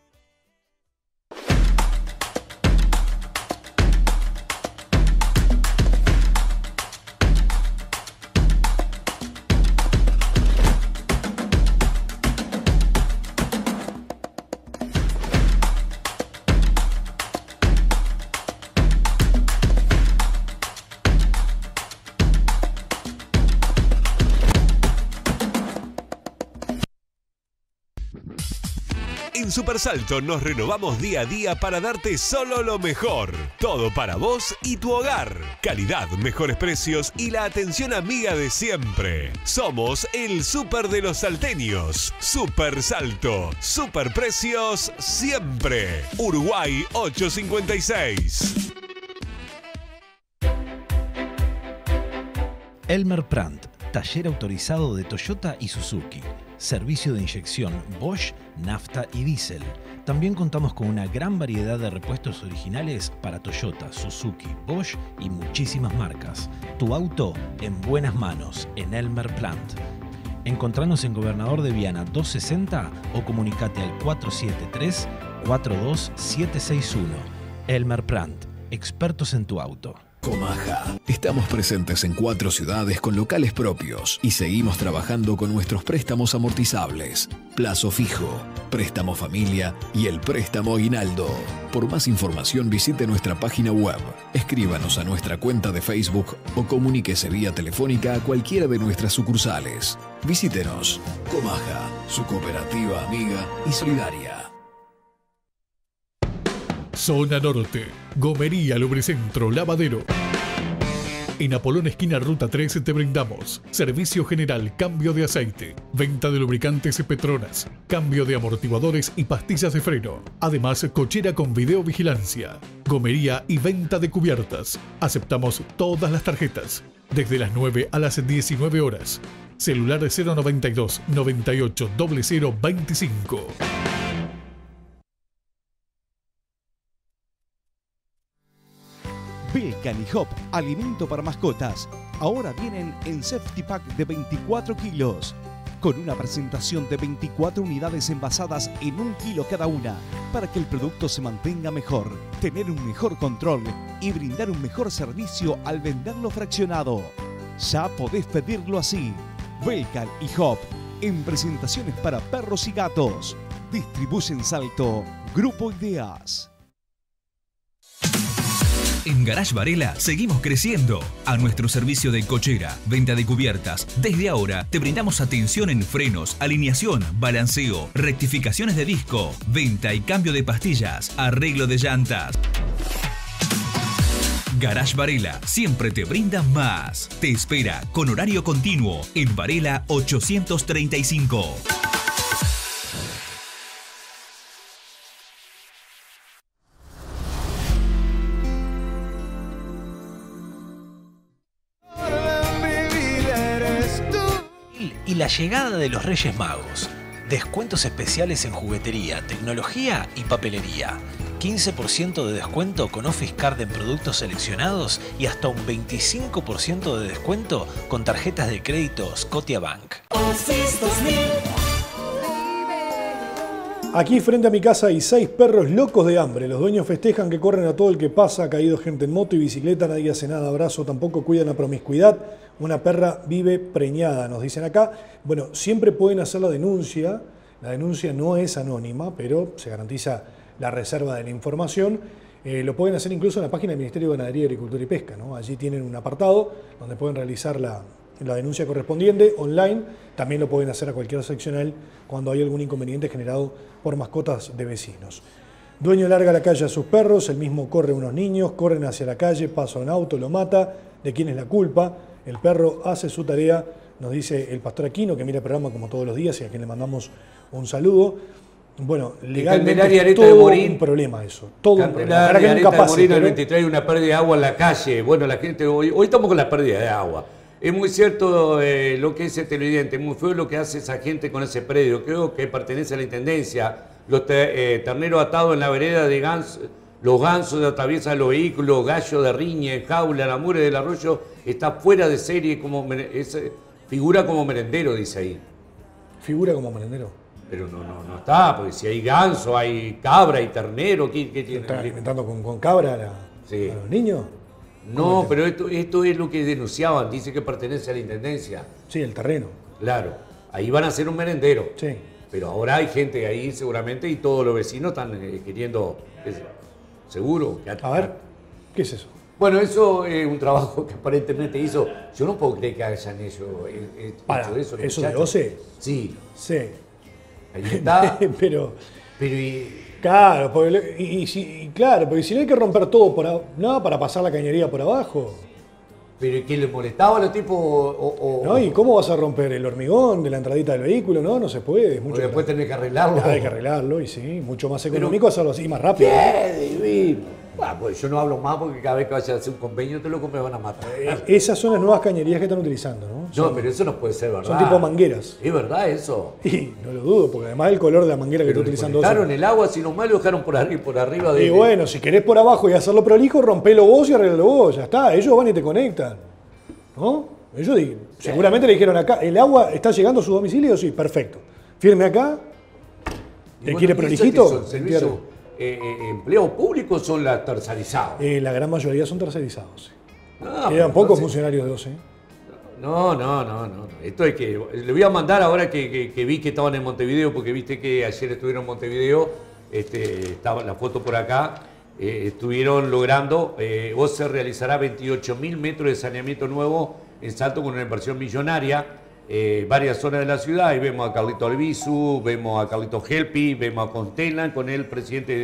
En Supersalto nos renovamos día a día para darte solo lo mejor. Todo para vos y tu hogar. Calidad, mejores precios y la atención amiga de siempre. Somos el Super de los salteños. Supersalto. Super precios siempre. Uruguay 856. Elmer Plant, taller autorizado de Toyota y Suzuki. Servicio de inyección Bosch, nafta y diésel. También contamos con una gran variedad de repuestos originales para Toyota, Suzuki, Bosch y muchísimas marcas. Tu auto en buenas manos en Elmer Plant. Encontranos en Gobernador de Viana 260 o comunicate al 473-42761. Elmer Plant, expertos en tu auto. Comaja. Estamos presentes en 4 ciudades con locales propios y seguimos trabajando con nuestros préstamos amortizables, plazo fijo, préstamo familia y el préstamo aguinaldo. Por más información visite nuestra página web, escríbanos a nuestra cuenta de Facebook o comuníquese vía telefónica a cualquiera de nuestras sucursales. Visítenos. Comaja, su cooperativa amiga y solidaria. Zona Norte, Gomería, Lubricentro, Lavadero. En Apolón esquina Ruta 3 te brindamos servicio general, cambio de aceite, venta de lubricantes Petronas, cambio de amortiguadores y pastillas de freno. Además, cochera con videovigilancia, gomería y venta de cubiertas. Aceptamos todas las tarjetas, desde las 9 a las 19 horas. Celular 092 98 0025. Belcan y Hop, alimento para mascotas. Ahora vienen en Safety Pack de 24 kilos. Con una presentación de 24 unidades envasadas en 1 kilo cada una, para que el producto se mantenga mejor, tener un mejor control y brindar un mejor servicio al venderlo fraccionado. Ya podés pedirlo así. Belcan y Hop, en presentaciones para perros y gatos. Distribuyen Salto, Grupo Ideas. En Garage Varela seguimos creciendo. A nuestro servicio de cochera, venta de cubiertas, desde ahora te brindamos atención en frenos, alineación, balanceo, rectificaciones de disco, venta y cambio de pastillas, arreglo de llantas. Garage Varela siempre te brinda más. Te espera con horario continuo en Varela 835. Y la llegada de los Reyes Magos. Descuentos especiales en juguetería, tecnología y papelería. 15% de descuento con Office Card en productos seleccionados y hasta un 25% de descuento con tarjetas de crédito Scotiabank. Aquí frente a mi casa hay 6 perros locos de hambre. Los dueños festejan que corren a todo el que pasa, ha caído gente en moto y bicicleta, nadie hace nada, abrazo, tampoco cuidan la promiscuidad. Una perra vive preñada, nos dicen acá. Bueno, siempre pueden hacer la denuncia no es anónima, pero se garantiza la reserva de la información. Lo pueden hacer incluso en la página del Ministerio de Ganadería, Agricultura y Pesca, ¿no? Allí tienen un apartado donde pueden realizar la la denuncia correspondiente online. También lo pueden hacer a cualquier seccional cuando hay algún inconveniente generado por mascotas de vecinos. Dueño larga a la calle a sus perros, el mismo corre a unos niños, corren hacia la calle, pasa un auto, lo mata. ¿De quién es la culpa? El perro hace su tarea, nos dice el pastor Aquino, que mira el programa como todos los días y a quien le mandamos un saludo. Bueno, legalmente es todo un problema eso. Todo un problema. Para que nunca pase, el 23 hay una pérdida de agua en la calle. Bueno, la gente hoy estamos con la pérdida de agua. Es muy cierto lo que dice el televidente, es muy feo lo que hace esa gente con ese predio. Creo que pertenece a la intendencia. Los terneros atados en la vereda de ganso, los gansos atraviesan los vehículos, gallo de riña, jaula, la mure del arroyo, está fuera de serie, figura como merendero, dice ahí. ¿Figura como merendero? Pero no está, porque si hay ganso, hay cabra, hay ternero, ¿qué tiene? ¿Están alimentando con cabra a los niños? No, pero esto es lo que denunciaban, dice que pertenece a la intendencia. Sí, el terreno. Claro, ahí van a hacer un merendero. Sí. Pero ahora hay gente ahí seguramente y todos los vecinos están queriendo, seguro. A ver, ¿qué es eso? Bueno, eso es un trabajo que aparentemente hizo. Yo no puedo creer que hayan hecho eso. ¿Eso de OCE? Sí. Sí. Ahí está. pero claro, porque si no hay que romper todo para pasar la cañería por abajo. ¿Pero y qué le molestaba a los tipos? No, ¿y cómo vas a romper el hormigón de la entradita del vehículo? No se puede. Porque después tenés que arreglarlo. Hay que arreglarlo y sí, mucho más económico hacerlo así, más rápido. ¡Qué divino! Bueno, pues yo no hablo más porque cada vez que vayas a hacer un convenio te lo van a matar. Esas son las nuevas cañerías que están utilizando, ¿no? No, pero eso no puede ser verdad. Son tipo mangueras. ¿Es verdad eso? Y no lo dudo, porque además el color de la manguera que está utilizando... Dejaron el agua, si nomás lo dejaron por arriba de... Y bueno, si querés por abajo y hacerlo prolijo, rompelo vos y arreglalo vos, ya está. Ellos van y te conectan, ¿no? Ellos seguramente le dijeron acá, ¿el agua está llegando a su domicilio? Sí, perfecto. Firme acá. ¿Te quiere prolijito? ¿Empleos públicos son las tercerizados? La gran mayoría son tercerizados. Quedan pocos funcionarios de OCE. No. Esto es que... Le voy a mandar ahora que vi que estaban en Montevideo, porque viste que ayer estuvieron en Montevideo, estaba la foto por acá, estuvieron logrando, OCE realizará 28.000 metros de saneamiento nuevo en Salto con una inversión millonaria, varias zonas de la ciudad. Ahí vemos a Carlito Albizu, vemos a Carlito Helpi, vemos a Constelan con el presidente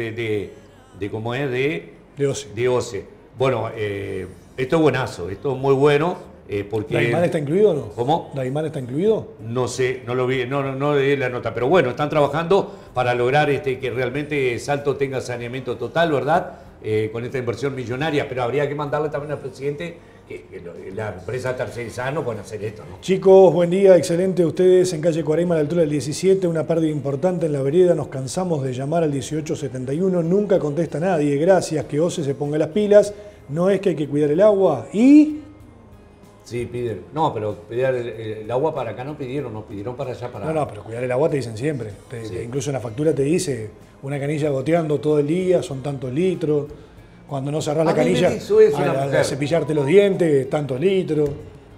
de OCE. Bueno, esto es buenazo, esto es muy bueno. Porque ¿Daimán está incluido o no? ¿Cómo? ¿Daimán está incluido? No sé, no lo vi, no leí la nota, pero bueno, están trabajando para lograr que realmente Salto tenga saneamiento total, ¿verdad? Con esta inversión millonaria, pero habría que mandarle también al presidente que la empresa tercerizada no puede hacer esto, ¿no? Chicos, buen día, excelente. Ustedes en calle Cuareima, a la altura del 17, una pérdida importante en la vereda. Nos cansamos de llamar al 1871, nunca contesta nadie. Gracias, que OCE se ponga las pilas. No es que hay que cuidar el agua y... Sí, piden. No, pero pedir el agua para acá no pidieron para allá. No, pero cuidar el agua te dicen siempre. Incluso en la factura te dice una canilla goteando todo el día, son tantos litros. Cuando no cerrás la canilla, a cepillarte los dientes, tantos litros.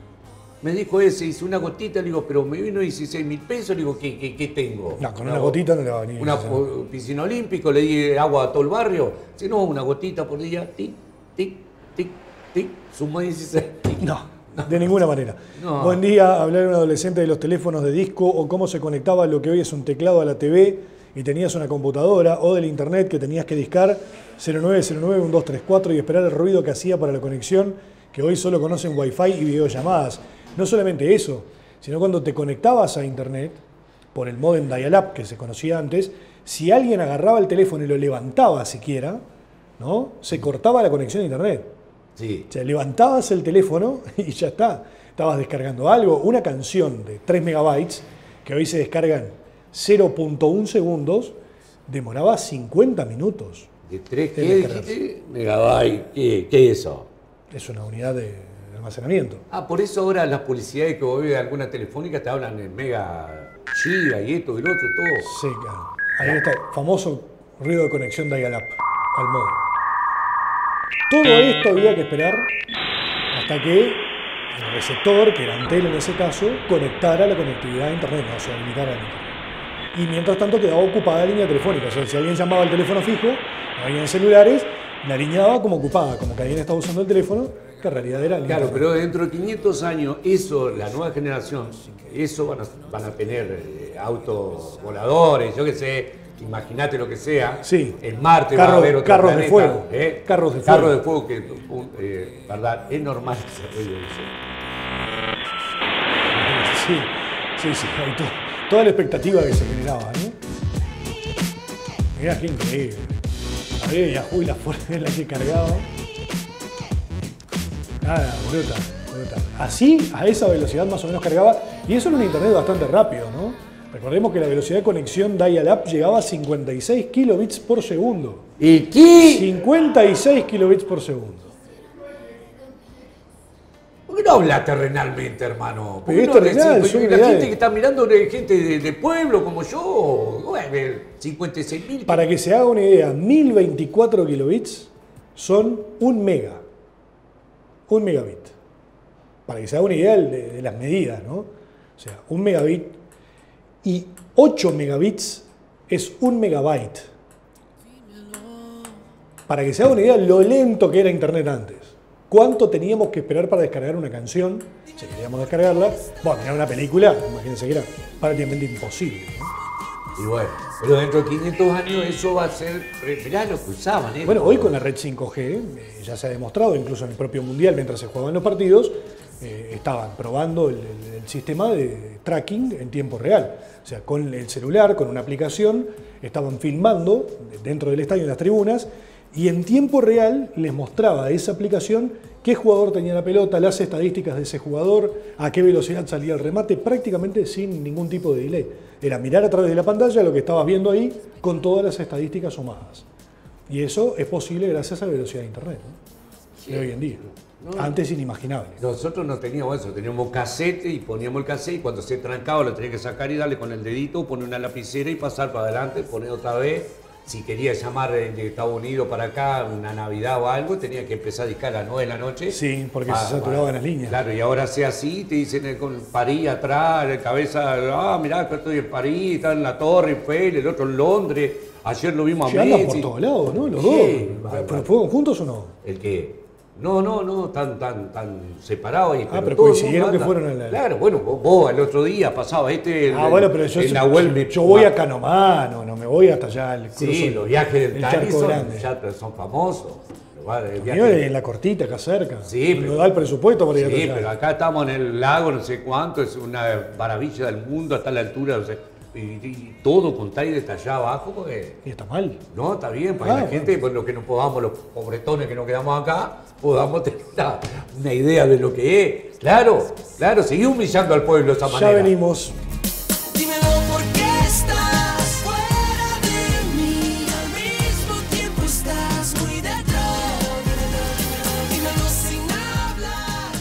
Me dijo ese, hice una gotita, le digo, pero me vino 16.000 pesos, le digo, ¿qué tengo? No, con una gotita no le va a venir. Una piscina olímpica, le di agua a todo el barrio. Si no, una gotita por día, tic, tic, tic, tic, suma 16. No. De ninguna manera. No. Buen día, hablar a un adolescente de los teléfonos de disco o cómo se conectaba lo que hoy es un teclado a la TV y tenías una computadora o del internet que tenías que discar 0909-1234 y esperar el ruido que hacía para la conexión, que hoy solo conocen Wi-Fi y videollamadas. No solamente eso, sino cuando te conectabas a internet por el modem dial-up que se conocía antes, si alguien agarraba el teléfono y lo levantaba siquiera, ¿no? Se cortaba la conexión a internet. Sí. O sea, levantabas el teléfono y ya está. Estabas descargando algo, una canción de 3 megabytes, que hoy se descargan 0.1 segundos, demoraba 50 minutos. ¿De 3 megabytes? ¿Qué es eso? Es una unidad de almacenamiento. Por eso ahora las publicidades que vos ves de alguna telefónica te hablan en mega giga y esto y lo otro y todo. Sí, claro. Ahí está el famoso ruido de conexión dial-up al modem. Todo esto había que esperar hasta que el receptor, que era Antel en ese caso, conectara la conectividad a internet, o sea, habilitara el internet. Y mientras tanto quedaba ocupada la línea telefónica. O sea, si alguien llamaba al teléfono fijo, no había celulares, la línea daba como ocupada, como que alguien estaba usando el teléfono que en realidad era el Claro, Internet. pero dentro de 500 años, eso, la nueva generación, eso van a tener autos voladores, yo qué sé, imagínate lo que sea. Sí. En Marte va a haber otro carros de planeta, fuego. ¿eh? Carros de Carros fuego. de fuego que, verdad, es normal que se ruido eso. Sí, hay toda la expectativa que se generaba, ¿no? Mirá qué increíble. Abría Yahoo y la forma en la que cargaba. Nada, brutal. Así, a esa velocidad más o menos cargaba, y eso era un internet bastante rápido, ¿no? Recordemos que la velocidad de conexión dial-up llegaba a 56 kilobits por segundo. ¿Y qué? 56 kilobits por segundo. ¿Por qué no hablas terrenalmente, hermano? ¿Por Pero qué es no terrenal, decís? son La unidades. gente que está mirando es gente de pueblo como yo. Bueno, 56.000. Para que se haga una idea, 1024 kilobits son 1 mega. 1 megabit. Para que se haga una idea de las medidas, ¿no? O sea, 1 megabit y 8 megabits es 1 megabyte. Para que se haga una idea lo lento que era Internet antes. ¿Cuánto teníamos que esperar para descargar una canción? Si queríamos descargarla, bueno, mirar una película, imagínense que era prácticamente imposible, ¿no? Y bueno, pero dentro de 500 años eso va a ser, mirá lo que usaban, ¿eh? Bueno, hoy con la red 5G ya se ha demostrado, incluso en el propio Mundial, mientras se jugaban los partidos, estaban probando el sistema de tracking en tiempo real. O sea, con el celular, con una aplicación, estaban filmando dentro del estadio, en las tribunas, y en tiempo real les mostraba a esa aplicación qué jugador tenía la pelota, las estadísticas de ese jugador, a qué velocidad salía el remate, prácticamente sin ningún tipo de delay. Era mirar a través de la pantalla lo que estabas viendo ahí con todas las estadísticas sumadas. Y eso es posible gracias a la velocidad de Internet, ¿no? Sí. De hoy en día. No. Antes inimaginable. Nosotros no teníamos eso, teníamos cassette y poníamos el cassette y cuando se trancaba lo tenía que sacar y darle con el dedito, poner una lapicera y pasar para adelante, poner otra vez. Si quería llamar de Estados Unidos para acá, una Navidad o algo, tenía que empezar a discar a las 9 de la noche. Sí, porque se saturaban las líneas. Claro, y ahora sea así, te dicen con París atrás, la cabeza, mirá, que estoy en París, está en la Torre Eiffel, el otro en Londres, ayer lo vimos a Sí, andan Messi. por todos lados, ¿no? Los Sí, dos. bárbaro. ¿Pero fueron juntos o no? ¿El qué? No, tan separados ahí. Pero todo el coincidieron mundo que anda. fueron a la... Claro, bueno, vos el otro día pasaba bueno, pero yo voy acá nomás, no me voy hasta allá al cruzo. Sí, los viajes del el Tani Charco Grande. son famosos. El Mío en la cortita, acá cerca. Sí, no pero- da el presupuesto para ir hasta Sí, allá. pero acá estamos en el lago, no sé cuánto, es una maravilla del mundo, hasta la altura, o sea, y todo con tal y desde allá abajo, porque... Y está mal. No, está bien, para la gente, pues lo que no podamos, los pobretones que nos quedamos acá, podamos tener una idea de lo que es. Claro, seguí humillando al pueblo de esa manera. Ya venimos. Dímelo por qué estás fuera de mí, al mismo tiempo estás muy detrás. Dímelo sin hablar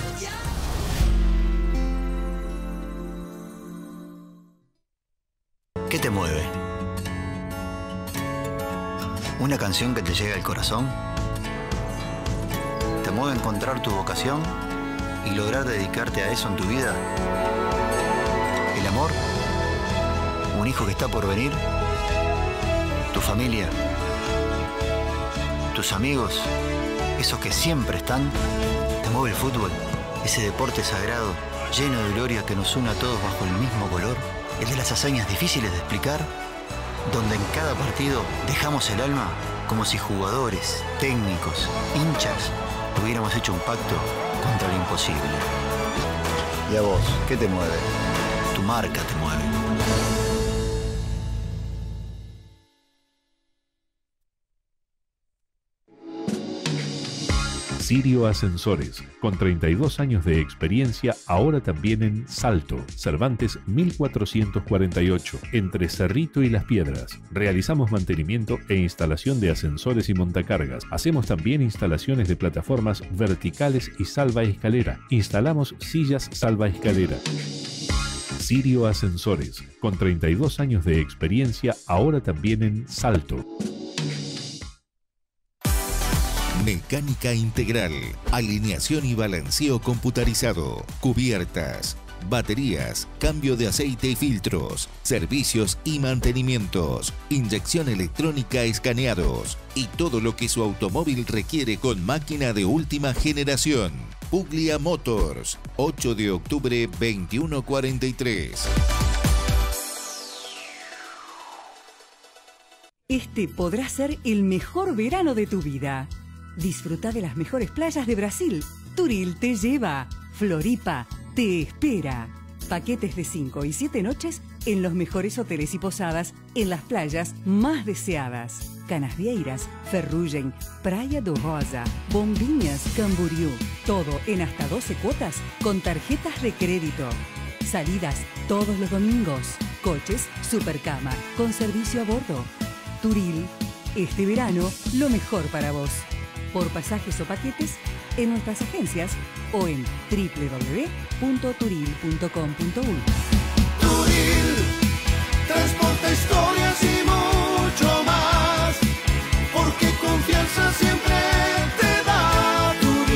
¿Qué te mueve? ¿Una canción que te llega al corazón? ¿Te mueve encontrar tu vocación y lograr dedicarte a eso en tu vida? ¿El amor? ¿Un hijo que está por venir? ¿Tu familia? ¿Tus amigos? ¿Esos que siempre están? ¿Te mueve el fútbol? Ese deporte sagrado, lleno de gloria que nos une a todos bajo el mismo color. El de las hazañas difíciles de explicar, donde en cada partido dejamos el alma como si jugadores, técnicos, hinchas, hubiéramos hecho un pacto contra lo imposible. ¿Y a vos, qué te mueve? Tu marca te mueve. Sirio Ascensores, con 32 años de experiencia, ahora también en Salto, Cervantes 1448, entre Cerrito y Las Piedras. Realizamos mantenimiento e instalación de ascensores y montacargas. Hacemos también instalaciones de plataformas verticales y salvaescalera. Instalamos sillas salvaescalera. Sirio Ascensores, con 32 años de experiencia, ahora también en Salto. Mecánica integral, alineación y balanceo computarizado, cubiertas, baterías, cambio de aceite y filtros, servicios y mantenimientos, inyección electrónica, escaneados y todo lo que su automóvil requiere con máquina de última generación. Puglia Motors, 8 de octubre 2143. Este podrá ser el mejor verano de tu vida. Disfruta de las mejores playas de Brasil. Turil te lleva. Floripa te espera. Paquetes de 5 y 7 noches en los mejores hoteles y posadas en las playas más deseadas. Canasvieiras, Ferrugem, Praia do Rosa, Bombinhas, Camboriú. Todo en hasta 12 cuotas con tarjetas de crédito. Salidas todos los domingos. Coches Supercama con servicio a bordo. Turil, este verano, lo mejor para vos. Por pasajes o paquetes, en nuestras agencias o en www.turil.com.uy. Turil, transporta historias y mucho más, porque confianza siempre te da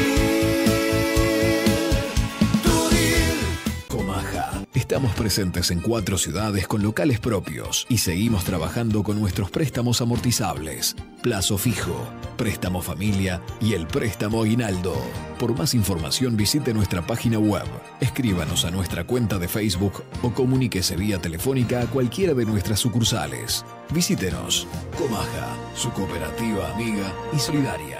Turil. Turil. Comaja. Estamos presentes en 4 ciudades con locales propios y seguimos trabajando con nuestros préstamos amortizables, plazo fijo, préstamo familia y el préstamo aguinaldo. Por más información visite nuestra página web, escríbanos a nuestra cuenta de Facebook o comuníquese vía telefónica a cualquiera de nuestras sucursales. Visítenos. Comaja, su cooperativa amiga y solidaria.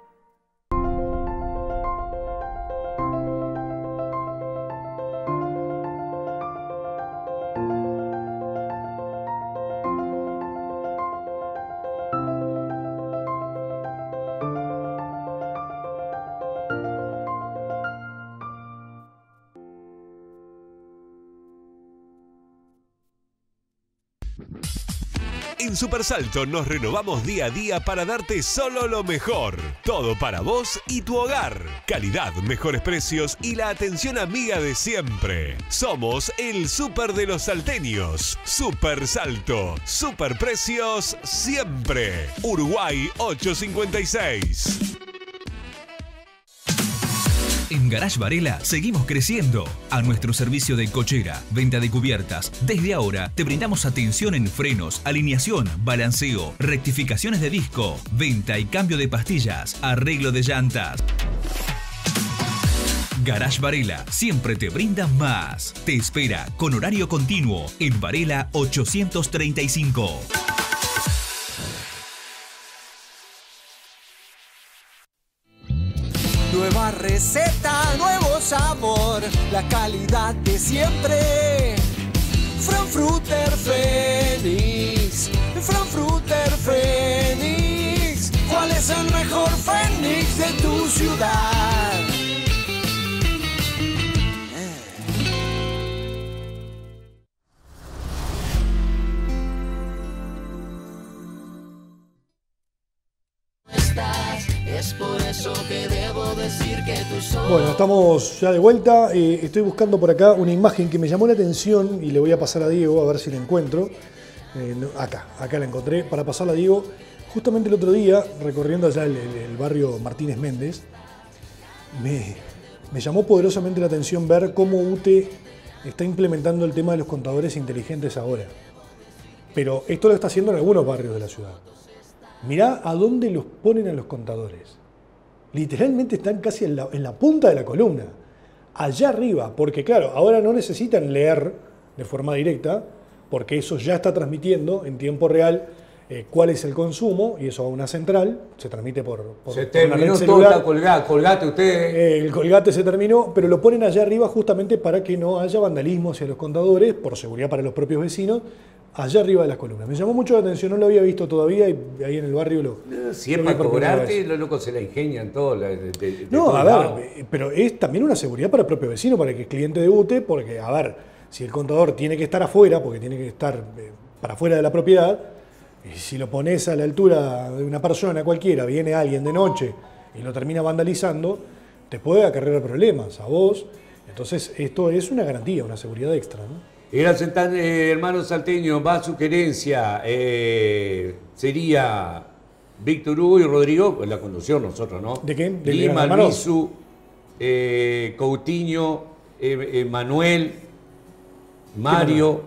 En Supersalto nos renovamos día a día para darte solo lo mejor. Todo para vos y tu hogar. Calidad, mejores precios y la atención amiga de siempre. Somos el Super de los salteños. Supersalto. Super precios siempre. Uruguay 856. En Garage Varela seguimos creciendo. A nuestro servicio de cochera, venta de cubiertas, desde ahora te brindamos atención en frenos, alineación, balanceo, rectificaciones de disco, venta y cambio de pastillas, arreglo de llantas. Garage Varela siempre te brinda más. Te espera con horario continuo en Varela 835. Nueva receta, nuevo sabor, la calidad de siempre. Frankfurter Phoenix, Frankfurter Phoenix. ¿Cuál es el mejor Phoenix de tu ciudad? Es por eso que debo decir que tú sos. Bueno, estamos ya de vuelta. Estoy buscando por acá una imagen que me llamó la atención y le voy a pasar a Diego a ver si la encuentro. Acá la encontré. Para pasarla a Diego, justamente el otro día, recorriendo allá el barrio Martínez Méndez, me llamó poderosamente la atención ver cómo UTE está implementando el tema de los contadores inteligentes ahora. Pero esto lo está haciendo en algunos barrios de la ciudad. Mirá a dónde los ponen a los contadores. Literalmente están casi en la punta de la columna. Allá arriba, porque claro, ahora no necesitan leer de forma directa, porque eso ya está transmitiendo en tiempo real cuál es el consumo, y eso va a una central, se transmite por se una terminó red celular. toda, colgate usted. El colgate se terminó, pero lo ponen allá arriba justamente para que no haya vandalismo hacia los contadores, por seguridad para los propios vecinos, allá arriba de las columnas. Me llamó mucho la atención, no lo había visto todavía y ahí en el barrio lo... Si es para cobrarte, los locos se la ingenian todo. No, a ver, pero es también una seguridad para el propio vecino, para que es cliente de UTE, porque, a ver, si el contador tiene que estar afuera, porque tiene que estar para afuera de la propiedad, y si lo pones a la altura de una persona cualquiera, viene alguien de noche y lo termina vandalizando, te puede acarrear problemas a vos. Entonces, esto es una garantía, una seguridad extra, ¿no? Hermano salteño, va sugerencia, sería Víctor Hugo y Rodrigo, la conducción nosotros, ¿no? ¿De qué? Lima, Luisu, Coutinho Manuel, Mario.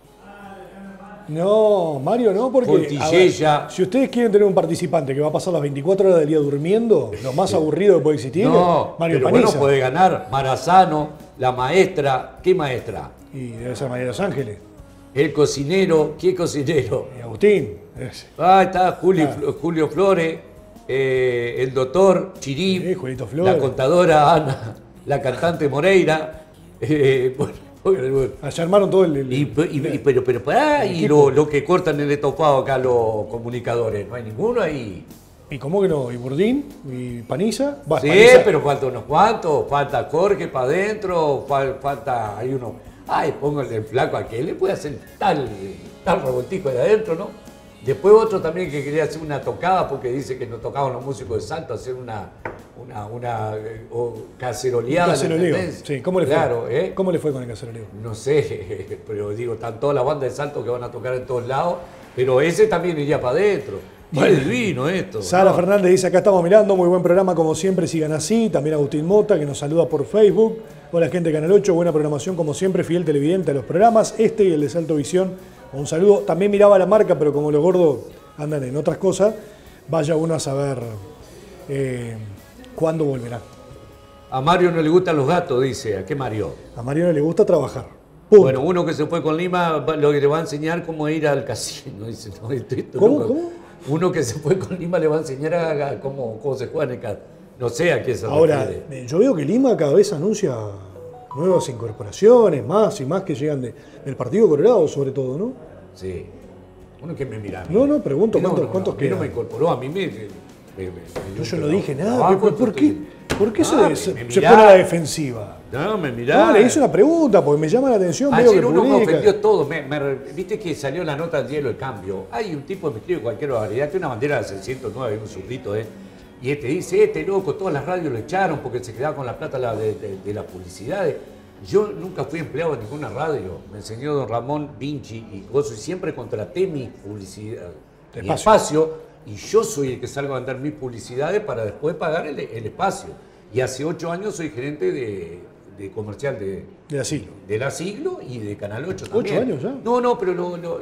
No, Mario no, porque Portillella. a ver, si ustedes quieren tener un participante que va a pasar las 24 horas del día durmiendo, lo más aburrido que puede existir, No, Mario pero Paniza. bueno, puede ganar Marazano, la maestra. ¿Qué maestra? Y debe ser María de Los Ángeles. El cocinero. ¿Qué cocinero? Y Agustín. Ah, está Julio Flores, el doctor Chirí, Julito Flores. la contadora Ana, la cantante Moreira. Bueno, allá armaron todo el pero pará, y equipo. lo que cortan el estofado acá los comunicadores, no hay ninguno ahí. ¿Y cómo que no? ¿Y Burdín? ¿Y Paniza? Bueno, Sí, Paniza. pero falta unos cuantos, falta Jorge para adentro, falta, hay uno, ay, póngale el flaco a que le puede hacer tal revoltijo de adentro, ¿no? Después otro también que quería hacer una tocada porque dice que no tocaban los músicos de Salto, hacer una caceroleada. Caceroleo. Sí, ¿cómo le fue? Claro, ¿eh? ¿Cómo le fue con el caceroleo? No sé, pero digo, están todas las bandas de Salto que van a tocar en todos lados, pero ese también iría para adentro. Bueno. Qué divino esto. Sara ¿no? Fernández dice, acá estamos mirando, muy buen programa como siempre, sigan así. También Agustín Mota, que nos saluda por Facebook. Hola gente de Canal 8, buena programación como siempre, fiel televidente a los programas. Este y el de Salto Visión, un saludo. También miraba la marca, pero como los gordos andan en otras cosas, vaya uno a saber cuándo volverá. A Mario no le gustan los gatos, dice. ¿A qué Mario? A Mario no le gusta trabajar. Punto. Bueno, uno que se fue con Lima, lo que le va a enseñar cómo ir al casino. Dice, no, esto ¿Cómo? loco. ¿Cómo? Uno que se fue con Lima le va a enseñar a cómo se juega en el casino. No sé a qué se Ahora, refiere. yo veo que Lima cada vez anuncia nuevas incorporaciones, más y más que llegan del Partido Colorado, sobre todo, ¿no? Sí. Uno que me mira. a mí. No, pregunto, No, ¿cuántos a mí no quedan? me incorporó, a mí Yo no dije nada. Trabajo, ¿Por qué me se mirá. pone a la defensiva? No, me mirá. No, le hice una pregunta porque me llama la atención. Veo Ayer que uno me publica. ofendió todo. Viste que salió la nota del Diario El Cambio. Hay un tipo que me escribe cualquier barbaridad, que una bandera de 609, un zurdito, y dice, loco, todas las radios lo echaron porque se quedaba con la plata de las publicidades. Yo nunca fui empleado de ninguna radio. Me enseñó don Ramón Vinci y gozo, y siempre contraté mi publicidad, mi espacio, y yo soy el que salgo a vender mis publicidades para después pagar el espacio. Y hace 8 años soy gerente de comercial de la Siglo y de Canal 8 también. 8 años ya. No, pero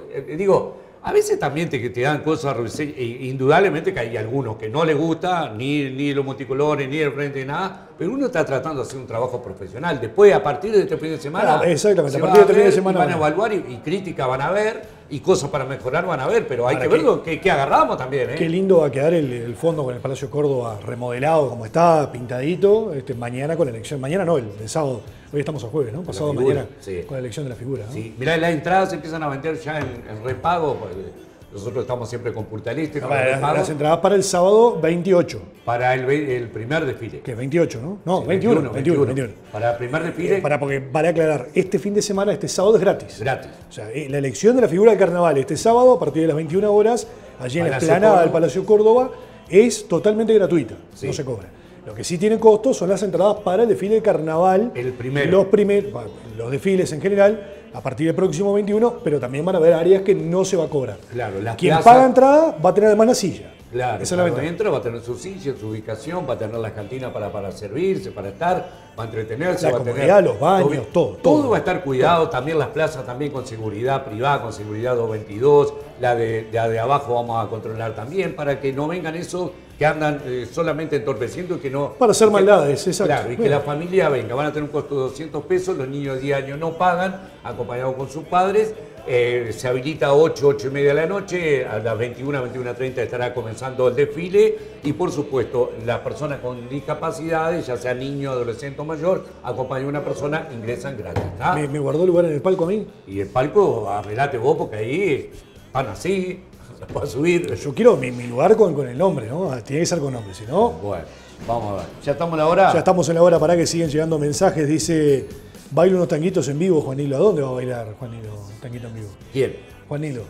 digo, a veces también te dan cosas, indudablemente que hay algunos que no les gusta, ni los multicolores, ni el frente, ni nada, pero uno está tratando de hacer un trabajo profesional. Después, a partir de este fin de semana, exactamente, se a partir de va este fin de ver, semana van a van. evaluar y crítica van a ver, y cosas para mejorar van a ver, pero hay Ahora, que ver lo que agarramos también. Qué lindo va a quedar el fondo con el Palacio Córdoba remodelado como está, pintadito, mañana con la elección. Mañana no, el sábado. Hoy estamos a jueves, ¿no? Pasado figura, mañana sí. con la elección de la figura, ¿no? Sí, mirá, las entradas se empiezan a vender ya en repago. Nosotros estamos siempre con Purtalista. Las entradas para el sábado 28. Para el primer desfile. ¿Qué? 28, ¿no? No, Sí, 21. Para el primer desfile. Porque vale aclarar, este fin de semana, este sábado es gratis. Gratis. O sea, la elección de la figura del carnaval este sábado a partir de las 21 horas, allí en la explanada del Palacio Córdoba, es totalmente gratuita, no se cobra. Lo que sí tiene costo son las entradas para el desfile de carnaval. El primero. Los desfiles en general, a partir del próximo 21, pero también van a haber áreas que no se va a cobrar. Claro, las Quien plazas- paga entrada va a tener además la silla. Claro, Esa es la cuando ventaja. entra va a tener su silla, su ubicación, va a tener las cantinas para servirse, para estar, va a entretenerse, La va a comodidad, tener los baños, todo. va a estar cuidado, también las plazas también con seguridad privada, con seguridad 222, la de abajo vamos a controlar también, para que no vengan esos que andan solamente entorpeciendo y que no... Para hacer y que- maldades, exacto. Claro, y que Bien. la familia venga, van a tener un costo de 200 pesos, los niños de 10 años no pagan, acompañados con sus padres. Se habilita a 8 y media de la noche, a las 21:30 estará comenzando el desfile y por supuesto las personas con discapacidades, ya sea niño, adolescente o mayor, acompañan a una persona, ingresan gratis. ¿tá? Me guardó lugar en el palco a mí. Y el palco, arreglate vos porque ahí van así, se puede subir. Yo quiero mi lugar con el nombre, ¿no? Tiene que ser con nombre, si no... Bueno, vamos a ver. ¿Ya estamos en la hora? Ya estamos en la hora, para que siguen llegando mensajes. Dice, baila unos tanguitos en vivo, Juanilo. ¿A dónde va a bailar Juanilo un tanguito en vivo? ¿Quién? Juanilo.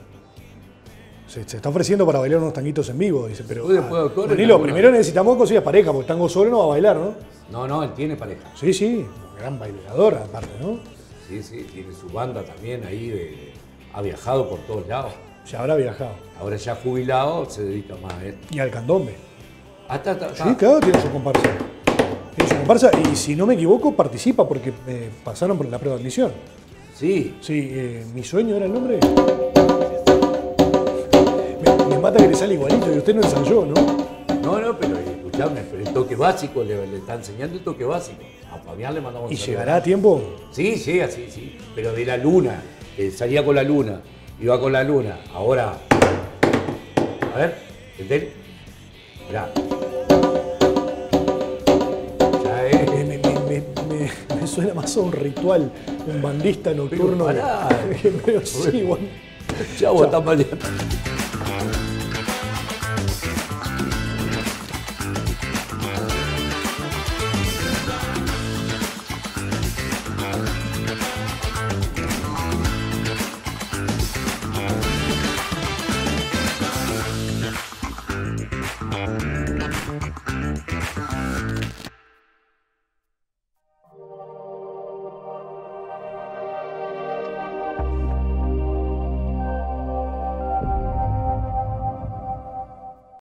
Se está ofreciendo para bailar unos tanguitos en vivo, dice, pero... ¿Tú después, doctor, Juanilo, en primero necesitamos que consigas pareja, porque tango solo no va a bailar, ¿no? No, él tiene pareja. Sí, gran bailador aparte, ¿no? Sí, tiene su banda también ahí, ha viajado por todos lados. Ya habrá viajado. Ahora ya jubilado, se dedica más a esto. Y al candombe. Hasta, Sí, claro, tiene su comparsa. Tiene su comparsa, y si no me equivoco, participa porque pasaron por la prueba de admisión. Sí. Sí, Mi Sueño era el nombre. Me mata que le sale igualito y usted no ensayó, ¿no? No, pero escuchame, pero el toque básico, le está enseñando el toque básico. A Fabián le mandamos un ¿Y saludo. llegará a tiempo? Sí, sí. Pero de la luna, salía con la luna, iba con la luna. Ahora, a ver, ¿entendés? Mirá. Ya es. Me suena más a un ritual, un bandista nocturno. Pero pará. Pero sí, bueno. Chau, hasta mañana.